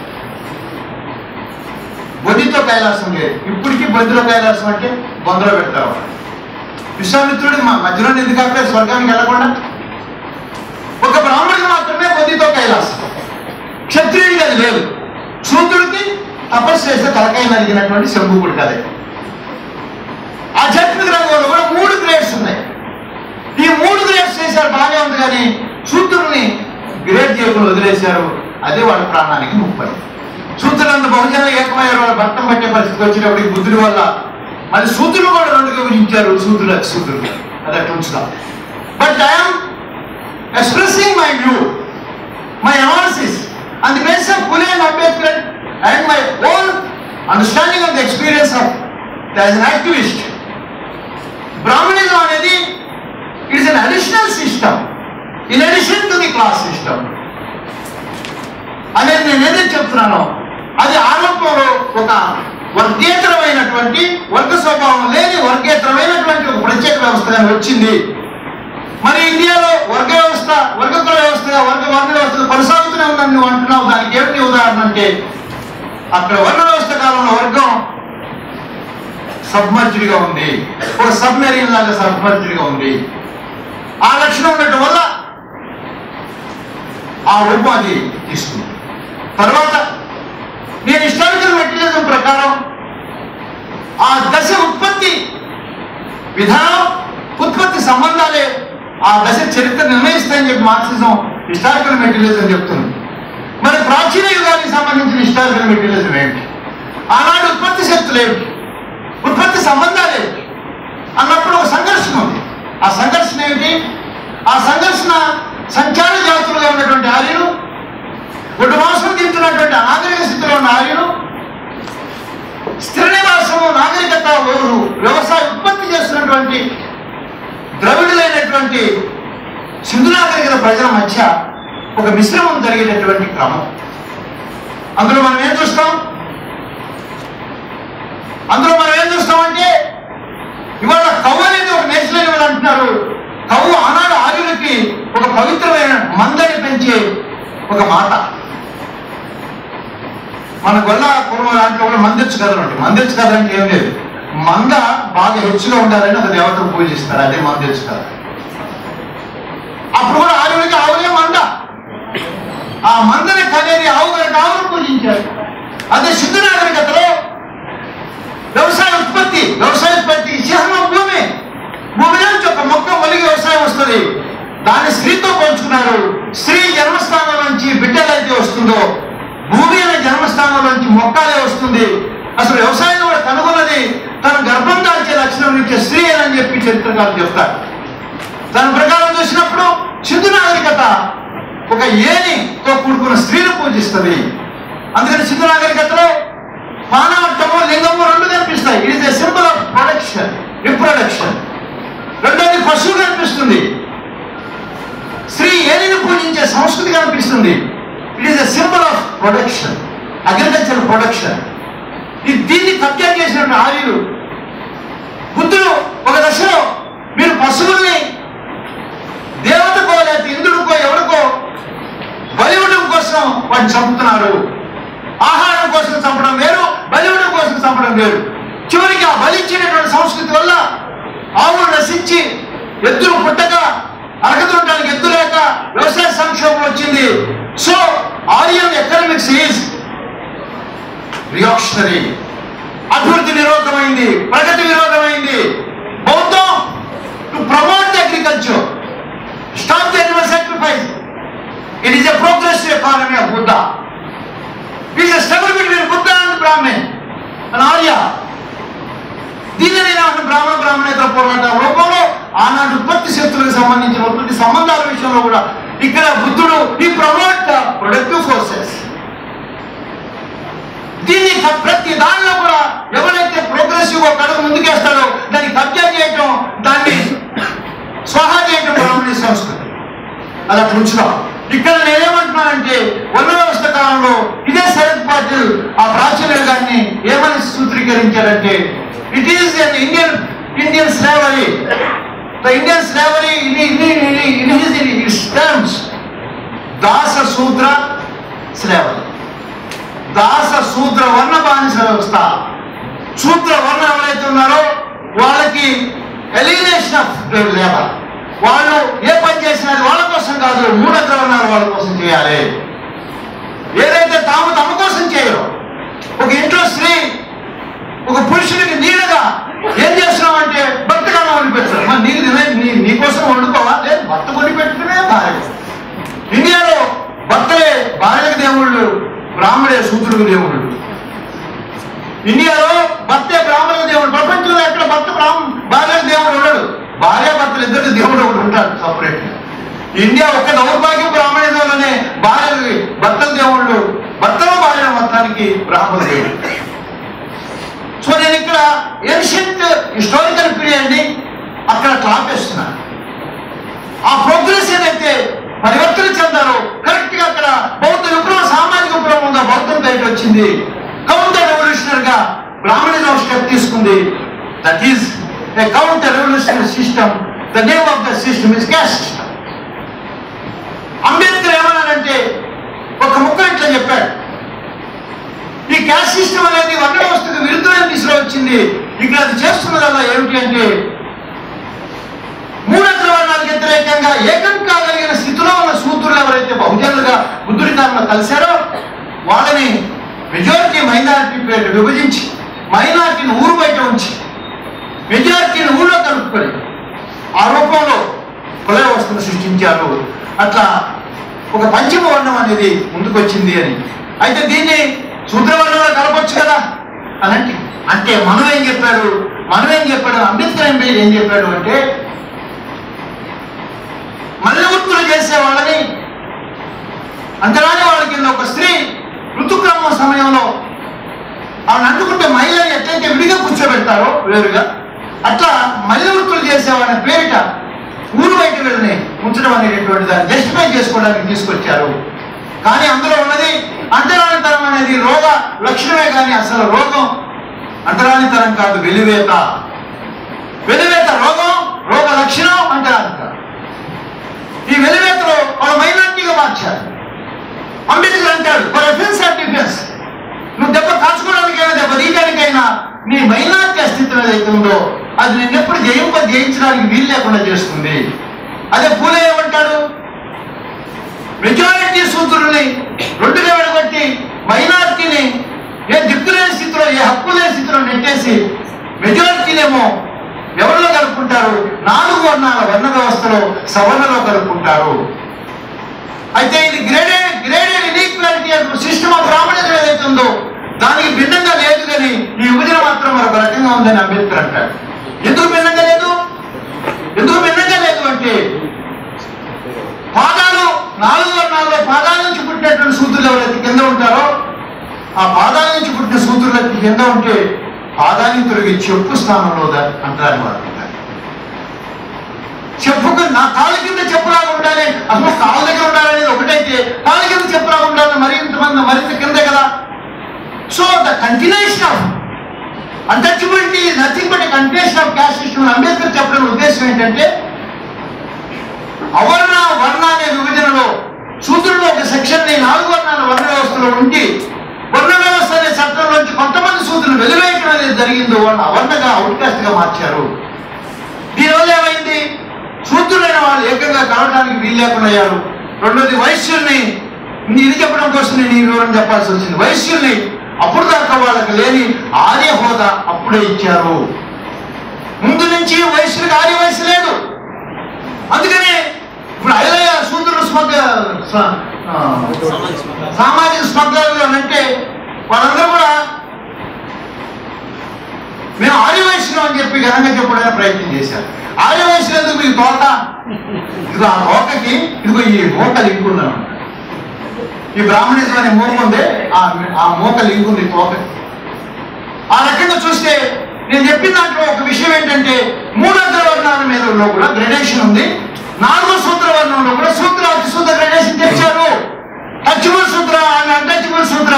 బొద్దితో కైలాసం లేదు. ఇప్పటికీ బొద్దిలో కైలాసం అంటే బొందలో పెడతారు. విశ్వామిత్రుడు మా మధ్యలో ఎందుకు ఆపే స్వర్గానికి వెళ్ళకుండా? ఒక బ్రాహ్మణుడికి మాత్రమే బొద్దితో కైలాసం, క్షత్రియుడికి అది లేదు. శూద్రుడికి తపస్సు చేస్తే తలకాయ నరిగినటువంటి శంభుకుడు కదే. ఆధ్యాత్మిక రంగంలో కూడా మూడు గ్రేడ్స్ ఉన్నాయి. ఈ మూడు గ్రేడ్స్ చేశారు, బాగానే ఉంది. కానీ శూద్రుల్ని గ్రేడ్ చేయకుండా వదిలేశారు. అదే వాళ్ళ ప్రాణానికి ముప్పై. శూద్రులంత బహుజనులు ఏకమయ్యారు. వాళ్ళ భర్తం పట్టే పరిస్థితి వచ్చినప్పటికి బుద్ధుడి వల్ల మరి శూద్రులు కూడా రెండుగా విభజించారు, శూద్రులు శూద్రులు. అది అట్లా ఉంచుదాం. But I'm expressing my view, my analysis on the basis of Phule and Ambedkar and my own understanding of the experience of as an activist. Brahmanism అనేది it's an additional system in addition to the class system. అనేది నేను ఏదైతే చెప్తున్నానో అది ఆరంభంలో ఒక వర్గేతరమైనటువంటి, వర్గ స్వభావం లేని వర్గేతరమైనటువంటి ఒక ప్రత్యేక వ్యవస్థగా వచ్చింది. మరి ఇండియాలో వర్గ వ్యవస్థ, వర్గకుల వ్యవస్థగా వర్గ వర్గ వ్యవస్థ కొనసాగుతూనే ఉందని నువ్వు అంటున్నావు. దానికి ఏమిటి ఉదాహరణ అంటే అక్కడ వర్ణ వ్యవస్థ కాలంలో వర్గం సబ్మర్జ్డ్గా ఉంది, ఒక సబ్మెరీన్ లాగా సబ్మర్జ్డ్గా ఉంది. ఆ లక్షణం ఉండటం వల్ల ఆ రూపం అది తీసుకుంది. తర్వాత నేను హిస్టారికల్ మెటీరియలిజం ప్రకారం ఆ దశ ఉత్పత్తి విధానం, ఉత్పత్తి సంబంధాలే ఆ దశ చరిత్ర నిర్ణయిస్తాయని చెప్పి మార్క్సిజం హిస్టారికల్ మెటీరియలిజం చెప్తుంది. మరి ప్రాచీన యుగానికి సంబంధించిన హిస్టారికల్ మెటీరియలిజం ఏమిటి, ఆనాడు ఉత్పత్తి శక్తులు ఏమిటి, ఉత్పత్తి సంబంధాలు ఏమిటి అన్నప్పుడు ఒక సంఘర్షణ ఉంది. ఆ సంఘర్షణ ఏమిటి? ఆ సంఘర్షణ సంచార జాతులుగా ఉన్నటువంటి ఆర్యులు, ఒడ్డు మాంసం తింటున్నటువంటి అనాగరిక స్థితిలో ఉన్న ఆర్యులు, స్థిర నివాసము నాగరికత ఓరు వ్యవసాయ ఉత్పత్తి చేస్తున్నటువంటి ద్రవిడులైనటువంటి సింధు నాగరికత ప్రజల మధ్య ఒక మిశ్రమం జరిగేటటువంటి క్రమం. అందులో మనం ఏం చూస్తాం అందులో మనం ఏం చూస్తామంటే ఇవాళ కవ్వు అనేది ఒక నేషనల్ లెవెల్ అంటున్నారు. కవ్వు ఆనాడు ఆర్యులకి ఒక పవిత్రమైన మందని పెంచే ఒక మాట. మన గొల్ల పూర్వ దాంట్లో కూడా మందిర్చు కథలు ఉంటాయి. మందిర్చు కథ అంటే ఏం లేదు, మంద బాగా హెచ్చుగా ఉండాలని ఒక దేవతను పూజిస్తారు, అదే మందిర్చు కథ. అప్పుడు కూడా ఆవులకి ఆవులే మంద, ఆ మందని కనేది ఆవు కనుక ఆవును పూజించారు. అదే సింధు నాగరికతలో వ్యవసాయ ఉత్పత్తి వ్యవసాయ ఉత్పత్తి చిహ్నం భూమి, భూమి నుంచి ఒక మొక్క ఒలిగి వ్యవసాయం వస్తుంది. దాన్ని స్త్రీతో పోల్చుకున్నారు. స్త్రీ జన్మస్థానం నుంచి బిడ్డలైతే వస్తుందో భూమి అనే జన్మస్థానం నుంచి మొక్కలే వస్తుంది. అసలు వ్యవసాయం కూడా కనుగొన్నది తన గర్భం దాల్చే లక్షణం నుంచి స్త్రీ అని చెప్పి చరిత్రకారులు చెప్తారు. దాని ప్రకారం చూసినప్పుడు సింధు నాగరికత ఒక ఏనితో కూడుకున్న స్త్రీని పూజిస్తుంది. అందుకని సింధు నాగరికతలో మానవత్వము లింగము రెండు కనిపిస్తాయి. It is a symbol of production, reproduction. రెండోది పశువు కనిపిస్తుంది, స్త్రీ ఏనిని పూజించే సంస్కృతి కనిపిస్తుంది. It is a symbol of production, agriculture production. దీన్ని కబ్జా చేసినటువంటి ఆర్యులు బుద్ధుడు ఒక దశలో మీరు పశువుల్ని దేవతకో లేకపోతే ఇంద్రుడికో ఎవరికో బలివడం కోసం వాటిని చంపుతున్నారు. ఆహారం కోసం చంపడం వేరు, బలివడం కోసం చంపడం వేరు. చివరికి ఆ బలిచ్చినటువంటి సంస్కృతి వల్ల ఆవులు నశించి ఎద్దులు పుట్టక అరగతుండడానికి ఎద్దు లేక వ్యవసాయ సంక్షోభం వచ్చింది. So Aryan economics is reactionary, అభివృద్ధి నిరోధమైంది, ప్రగతి విరోధమైంది. బౌద్ధం to promote agriculture, stop the animal sacrifice. It is a progressive economy of Buddha. It is a struggle between Buddha and Brahman and Arya. దీనిని బ్రాహ్మణ బ్రాహ్మణేతర పోరాట రూపంలో ఆనాడు ఉత్పత్తి శక్తులకు సంబంధించిన ఉత్పత్తి సంబంధాల విషయంలో కూడా ఇక్కడ బుద్ధుడు ఈ ప్రమోట్ ప్రొడక్టివ్ ఫోర్సెస్. దీన్ని ప్రతి దానిలో కూడా ఎవరైతే ప్రోగ్రెసివ్ గా కడుగు ముందుకేస్తాడో దాన్ని కబ్జా చేయటం, దాన్ని స్వాహా చేయటం బ్రాహ్మణ సంస్కృతి. అలా ఉంచుదాం. ఇక్కడ నేనేమంటున్నానంటే వర్ణ వ్యవస్థ కాలంలో ఇదే శరత్ పాటిల్ ఆ ప్రాచీన యుగాన్ని ఏమని సూత్రీకరించారంటే it is an Indian Indian slavery. The Indian slavery in his terms dasa Shudra slavery. దాస శూద్ర వర్ణ బానిస వ్యవస్థ. శూద్ర వర్ణ ఎవరైతే ఉన్నారో వాళ్ళకి ఎలిమినేషన్ ఆఫ్ లేబర్. వాళ్ళు ఏ పని చేసినా వాళ్ళ కోసం కాదు, మూఢగ్రహణాలు వాళ్ళ కోసం చేయాలి. ఏదైతే తాము తమ కోసం చేయరు. ఒక ఇంట్లో స్త్రీ ఒక పురుషుడికి నీడగా ఏం చేస్తున్నావు అంటే భర్తగానే వండి పెడతారు. మరి నీకు తినే నీ నీకోసం వండుకోవా? లేదు, భర్త కొని పెట్టుకునే భార్య. ఇండియాలో భర్తలే భార్యకు దేవుళ్ళు, బ్రాహ్మడే శూద్రుడికి దేవుళ్ళు. ఇండియాలో భర్తే బ్రాహ్మణులకు దేవుడు. ప్రపంచంలో ఎక్కడ భర్త బ్రాహ్మ భార్యకు దేవుడు ఉండడు. భార్య భర్తలు ఇద్దరు దేవుడు ఒకటి ఉంటాడు సపరేట్. ఇండియా ఒక్క దౌర్భాగ్యం బ్రాహ్మణిజంలోనే భార్యలకి భర్తల దేవుళ్ళు, భర్తల భార్య మొత్తానికి బ్రాహ్మణ దేవుడు. సో నేను ఇక్కడ ఏన్షియంట్ హిస్టారికల్ పీరియడ్ ని అక్కడ క్లాపేస్తున్నాను. ఆ ప్రోగ్రెస్ ఏదైతే పరివర్తన చెందారో కరెక్ట్ గా అక్కడ బౌద్ధ విప్లవం, సామాజిక విప్లవం ఉందా బౌద్ధం బయట వచ్చింది. కౌంటర్ రెవల్యూషనరీ గా బ్రాహ్మణిజం స్టెప్ తీసుకుంది. That is a counter revolutionary system. The name of the system is caste system. Ambedkar ఏమన్నాడంటే ఒక ముక్క ఇట్లా చెప్పాడు, ఈ క్యాస్ట్ సిస్టమ్ అనేది వర్ణ వ్యవస్థకు విరుద్ధమైన దిశలో వచ్చింది. ఇక్కడ అది చేస్తున్నదల్లా ఏమిటి అంటే మూఢగ్రహణాలకు వ్యతిరేకంగా ఏకం కాగలిగిన స్థితిలో ఉన్న సూత్రులు ఎవరైతే బహుజనులుగా బుద్ధుడి కాలంలో కలిశారో వాళ్ళని మెజారిటీ మైనారిటీ పేరు విభజించి మైనారిటీని ఊరు బయట ఉంచి మెజారిటీని ఊళ్ళో కలుపుకొని ఆ రూపంలో కుల వ్యవస్థను సృష్టించారు. అట్లా ఒక పంచమ వర్ణం అనేది ముందుకొచ్చింది అని. అయితే దీన్ని శూద్రవర్ణంలో కలపొచ్చు కదా అని అంటే అంటే మనం ఏం చెప్పాడు మనం ఏం చెప్పాడు అంబేద్కర్ ఎంపీ ఏం చెప్పాడు అంటే మల్లె వృత్తులు చేసే వాళ్ళని అంతరాని వాళ్ళ కింద ఒక స్త్రీ ఋతుక్రమం సమయంలో ఆవిడ అంటుకుంటే మహిళని ఎట్లయితే విడిగా కూర్చోబెడతారో వేరుగా అట్లా మల్లె వృత్తులు చేసేవాళ్ళని పేరిట ఊరు బయట వెళ్ళని ఉంచడం అనేటటువంటి దాన్ని జస్టిఫై చేసుకోవడానికి తీసుకొచ్చారు. కానీ అందులో ఉన్నది అంటరానితనం అనేది రోగ లక్షణమే కానీ అసలు రోగం అంటరానితనం కాదు, వెలివేత. వెలివేత రోగం, రోగ లక్షణం అంటరానితనం. ఈ వెలివేతలో వాళ్ళ మైనార్టీగా మార్చారు. అంబేద్కర్ అంటాడు ఫర్ అఫెన్స్ ఆఫ్ డిఫెన్స్, నువ్వు దెబ్బ కాల్చుకోవడానికైనా దెబ్బ తీయడానికైనా నీ మైనార్టీ అస్తిత్వం ఏదైతే ఉందో అది నేను ఎప్పుడు జయింప జయించడానికి వీలు లేకుండా చేస్తుంది. అదే పూలే ఏమంటాడు, మెజారిటీ సూత్రుల్ని రెండుగా విడగొట్టి మైనార్టీని ఏ దిక్కులేని స్థితిలో ఏ హక్కు లేని స్థితిలో నెట్టేసి మెజారిటీనేమో ఎవరిలో కలుపుకుంటారు, నాలుగు వర్ణాల వర్ణ వ్యవస్థలో సవర్ణలో కలుపుకుంటారు. అయితే ఇది graded graded inequality system of Brahmanism ఏదైతే ఉందో దానికి భిన్నంగా లేదు కానీ ఈ విభజన మాత్రం మరొక రకంగా ఉందని అంబేద్కర్ అంటారు. ఎందుకు భిన్నంగా లేదు ఎందుకు భిన్నంగా లేదు అంటే పాదాలు నాలుగు వర్ణాల్లో పాదాల నుంచి పుట్టినటువంటి సూత్రులు ఎవరైతే కింద ఉంటారో ఆ పాదాల నుంచి పుట్టిన సూత్రులకి కింద ఉంటే పాదాన్ని తొలగి చెప్పు స్థానంలో అంటారని వాడు. చెప్పుకు నా కాళ్ళ కింద చెప్పులాగా ఉండాలి, అసలు కాళ్ళ దగ్గర ఉండాలనేది ఒకటైతే కాళ్ళ కింద చెప్పులాగా ఉండాలని మరింత మంది మరింత కిందే కదా. So the continuation of untouchability is nothing but continuation of caste system. Ambedkar చెప్పడం ఉద్దేశం ఏంటంటే అవర్ణ వర్ణ అనే విభజనలో సూత్రుల్లో ఒక సెక్షన్ ని నాలుగు వర్ణాల వర్ణ వ్యవస్థలో ఉండి వర్ణ వ్యవస్థ అనే చట్టంలోంచి కొంతమంది సూత్రులు వెలువేయటం అనేది జరిగిందో వాళ్ళు అవర్ణగా అవుట్కాస్ట్ గా మార్చారు. దీనివల్ల ఏమైంది, సూత్రులైన వాళ్ళు ఏకంగా కలవడానికి వీలు లేకుండా అయ్యారు. రెండోది వైశ్యుల్ని, ఇది చెప్పడం కోసం నేను ఈ వివరం చెప్పాల్సి వచ్చింది. వైశ్యుల్ని అప్పుడు దాకా వాళ్ళకి లేని ఆర్య హోదా అప్పుడే ఇచ్చారు. ముందు నుంచి వైశ్యులకు ఆర్య వయసు లేదు. అందుకని ఇప్పుడు ఐలయ్య సూత్రులు స్మగ్ సామాజిక స్మగ్లర్లు అంటే వాళ్ళందరూ కూడా మేము ఆర్య వయసులో అని చెప్పి ఘనంగా చెప్పడానికి ప్రయత్నం చేశారు. ఆర్య వయసులో ఎందుకు మీకు తోట, ఇదిగో ఆ తోటకి ఇదిగో ఈ మూక లింక్ ఉందన్నమాట. ఈ బ్రాహ్మణిజం అనే మూక ఉందే ఆ మూక లింక్ ఉంది తోటకి. ఆ రకంగా చూస్తే నేను చెప్పిన దాంట్లో ఒక విషయం ఏంటంటే మూడు అగ్రవర్ణాల మీద కూడా గ్రెడేషన్ ఉంది, నాలుగో సూత్ర వర్ణంలో కూడా సూత్ర అతి సూత్ర గ్రెడేషన్ తెచ్చారు. Touchable Shudra and untouchable Shudra,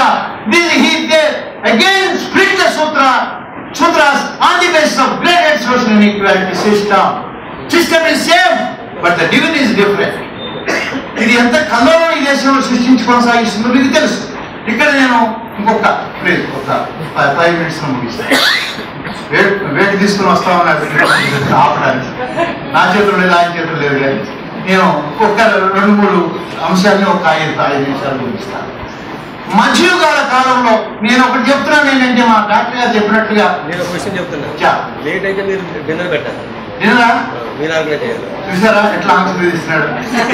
again split the Shudra sutras on the basis of graded social inequality system. System is same, but the division is different. ఇది ఎంత కల్లోలం ఈ దేశంలో సృష్టించి కొనసాగిస్తుందో మీకు తెలుసు. ఇక్కడ నేను ఇంకొక ప్లీజ్ ఒక ఫైవ్ మినిట్స్ ముగిస్తాను. వేట్ వేట్ తీసుకుని వస్తామని ఆపడానికి నా చేతులు లేదు, ఆయన చేతులు లేదు. కానీ నేను ఒక్క రెండు మూడు అంశాలని ఒక ఐదు ఐదు నిమిషాలు ముగిస్తాను. మధ్యయుగాల కాలంలో నేను ఒకటి చెప్తున్నాను ఏంటంటే మా డాక్టర్ గారు చెప్పినట్టుగా నేను క్వశ్చన్ చెప్తున్నా, లేట్ అయితే మీరు డిన్నర్ పెట్టాలి. డిన్నరా మీరు ఆర్గనైజ్ చేయాలి. చూసారా ఎట్లా ఆంక్షిస్తున్నాడు.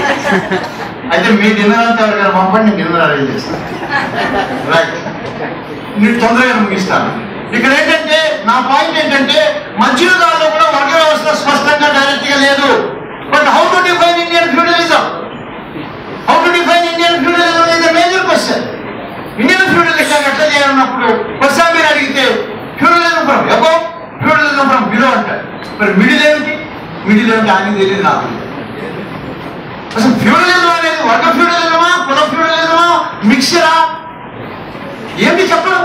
అయితే మీ డిన్నర్ అంతా ఎవరికైనా పంపండి, నేను డిన్నర్ అరేంజ్ చేస్తాను. రైట్, నేను తొందరగా ముగిస్తాను. ఇక్కడ ఏంటంటే నా పాయింట్ ఏంటంటే మధ్యయుగాల్లో కూడా వర్గ వ్యవస్థ స్పష్టంగా డైరెక్ట్ గా లేదు. But how to define Indian feudalism, how to define Indian feudalism is the major question. Indian feudalism ఎట్లా చేయాలన్నప్పుడు కొత్త మీరు అడిగితే feudalism from above, feudalism from below అంటారు. మరి మిడిల్ ఏమిటి, మిడిల్ ఏమిటి అని తెలియదు నాకు. అసలు ఫ్యూడలిజం అనేది వర్గ ఫ్యూడలిజమా, కుల ఫ్యూడలిజమా, మిక్సరా, ఏమిటి చెప్పడం.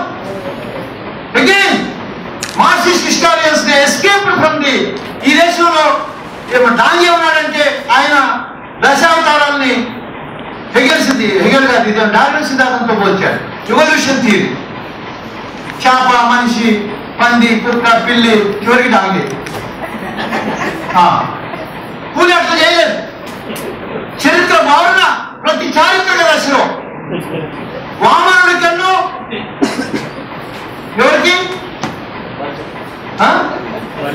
Again Marxist historians escape from the. ఈ దేశంలో డాంగి ఉన్నాడంటే ఆయన దశావతారాల్ని హెగెల్ సిద్ధి హెగెల్ గారి డార్విన్ సిద్ధాంతంతో పోల్చాడు. ఎవల్యూషన్ థియరీ, చేప, మనిషి, పంది, కుక్క, పిల్లి, చివరికి డాంగి. పూలి అట్లా చేయలేదు. చరిత్ర మారిన ప్రతి చారిత్రక దశలో వామనుడి కన్ను ఎవరికి,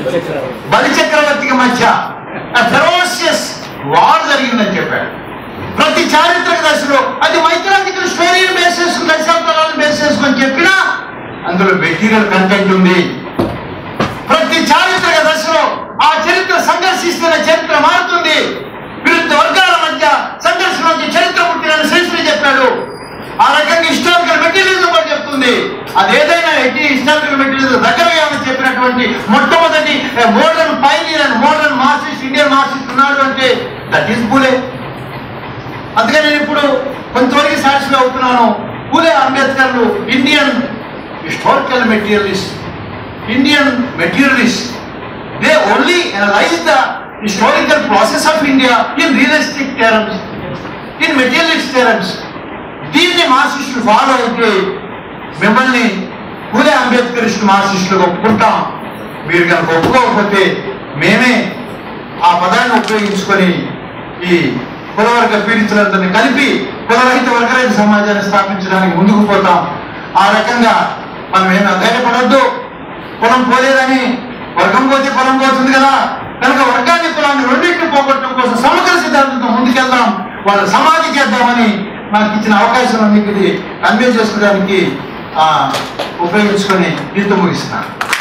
బలి చక్రవర్తికి మధ్య ఫెరోషియస్ వార్ జరిగిందని చెప్పాడు. ప్రతి చారిత్రక దశలో అది మైథలాజికల్ స్టోరీని బేస్ చేసుకుని దశాబ్దాలను బేస్ చేసుకొని చెప్పినా అందులో మెటీరియల్ కంటెంట్ ఉంది. ప్రతి చారిత్రక దశలో ఆ చరిత్ర సంఘర్షిస్తున్న చరిత్ర మారుతుంది. విరుద్ధ వర్గాల మధ్య సంఘర్షణ మధ్య చరిత్ర పుట్టిన శ్రీశ్రీ చెప్పాడు. ఆ రకంగా హిస్టారికల్ మెటీరియలిజం కూడా చెప్తుంది. అదేదైనా హిస్టారికల్ మెటీరియలిజం దగ్గరగా చెప్పినటువంటి మొట్టమొదటి modern pioneer and modern Marxist Indian Marxist ఉన్నాడు అంటే దట్ ఈస్ పూలే. అందుకని నేను ఇప్పుడు కొంతవరకు సాటిస్ఫై అవుతున్నాను. పూలే అంబేద్కర్లు Indian historical materialist, Indian materialist. They only analyse the historical process of India in realistic terms, in materialist terms. దీన్ని మార్క్సిస్టులు ఫాలో అయితే మిమ్మల్ని పూలే అంబేద్కరిస్ట్ మార్క్సిస్టులు ఒప్పుకుంటాం. మీరు కనుక ఒప్పుకోకపోతే మేమే ఆ పదాన్ని ఉపయోగించుకొని ఈ కులవర్గ పీడితులందరినీ కలిపి కులరహిత వర్గరహిత సమాజాన్ని స్థాపించడానికి ముందుకు పోతాం. ఆ రకంగా మనం ఏమి అధైర్యపడద్దు. కులం పోలేదని వర్గం పోతే కులం పోతుంది కదా, కనుక వర్గాన్ని కులాన్ని రెండింటిని పోగొట్టడం కోసం సమగ్ర సిద్ధాంతంతో ముందుకెళ్దాం, వాళ్ళ సమాధి చేద్దామని నాకు ఇచ్చిన అవకాశం మీకు ఇది కన్వే చేసుకోవడానికి ఉపయోగించుకొని దీంతో ముగిస్తున్నాను.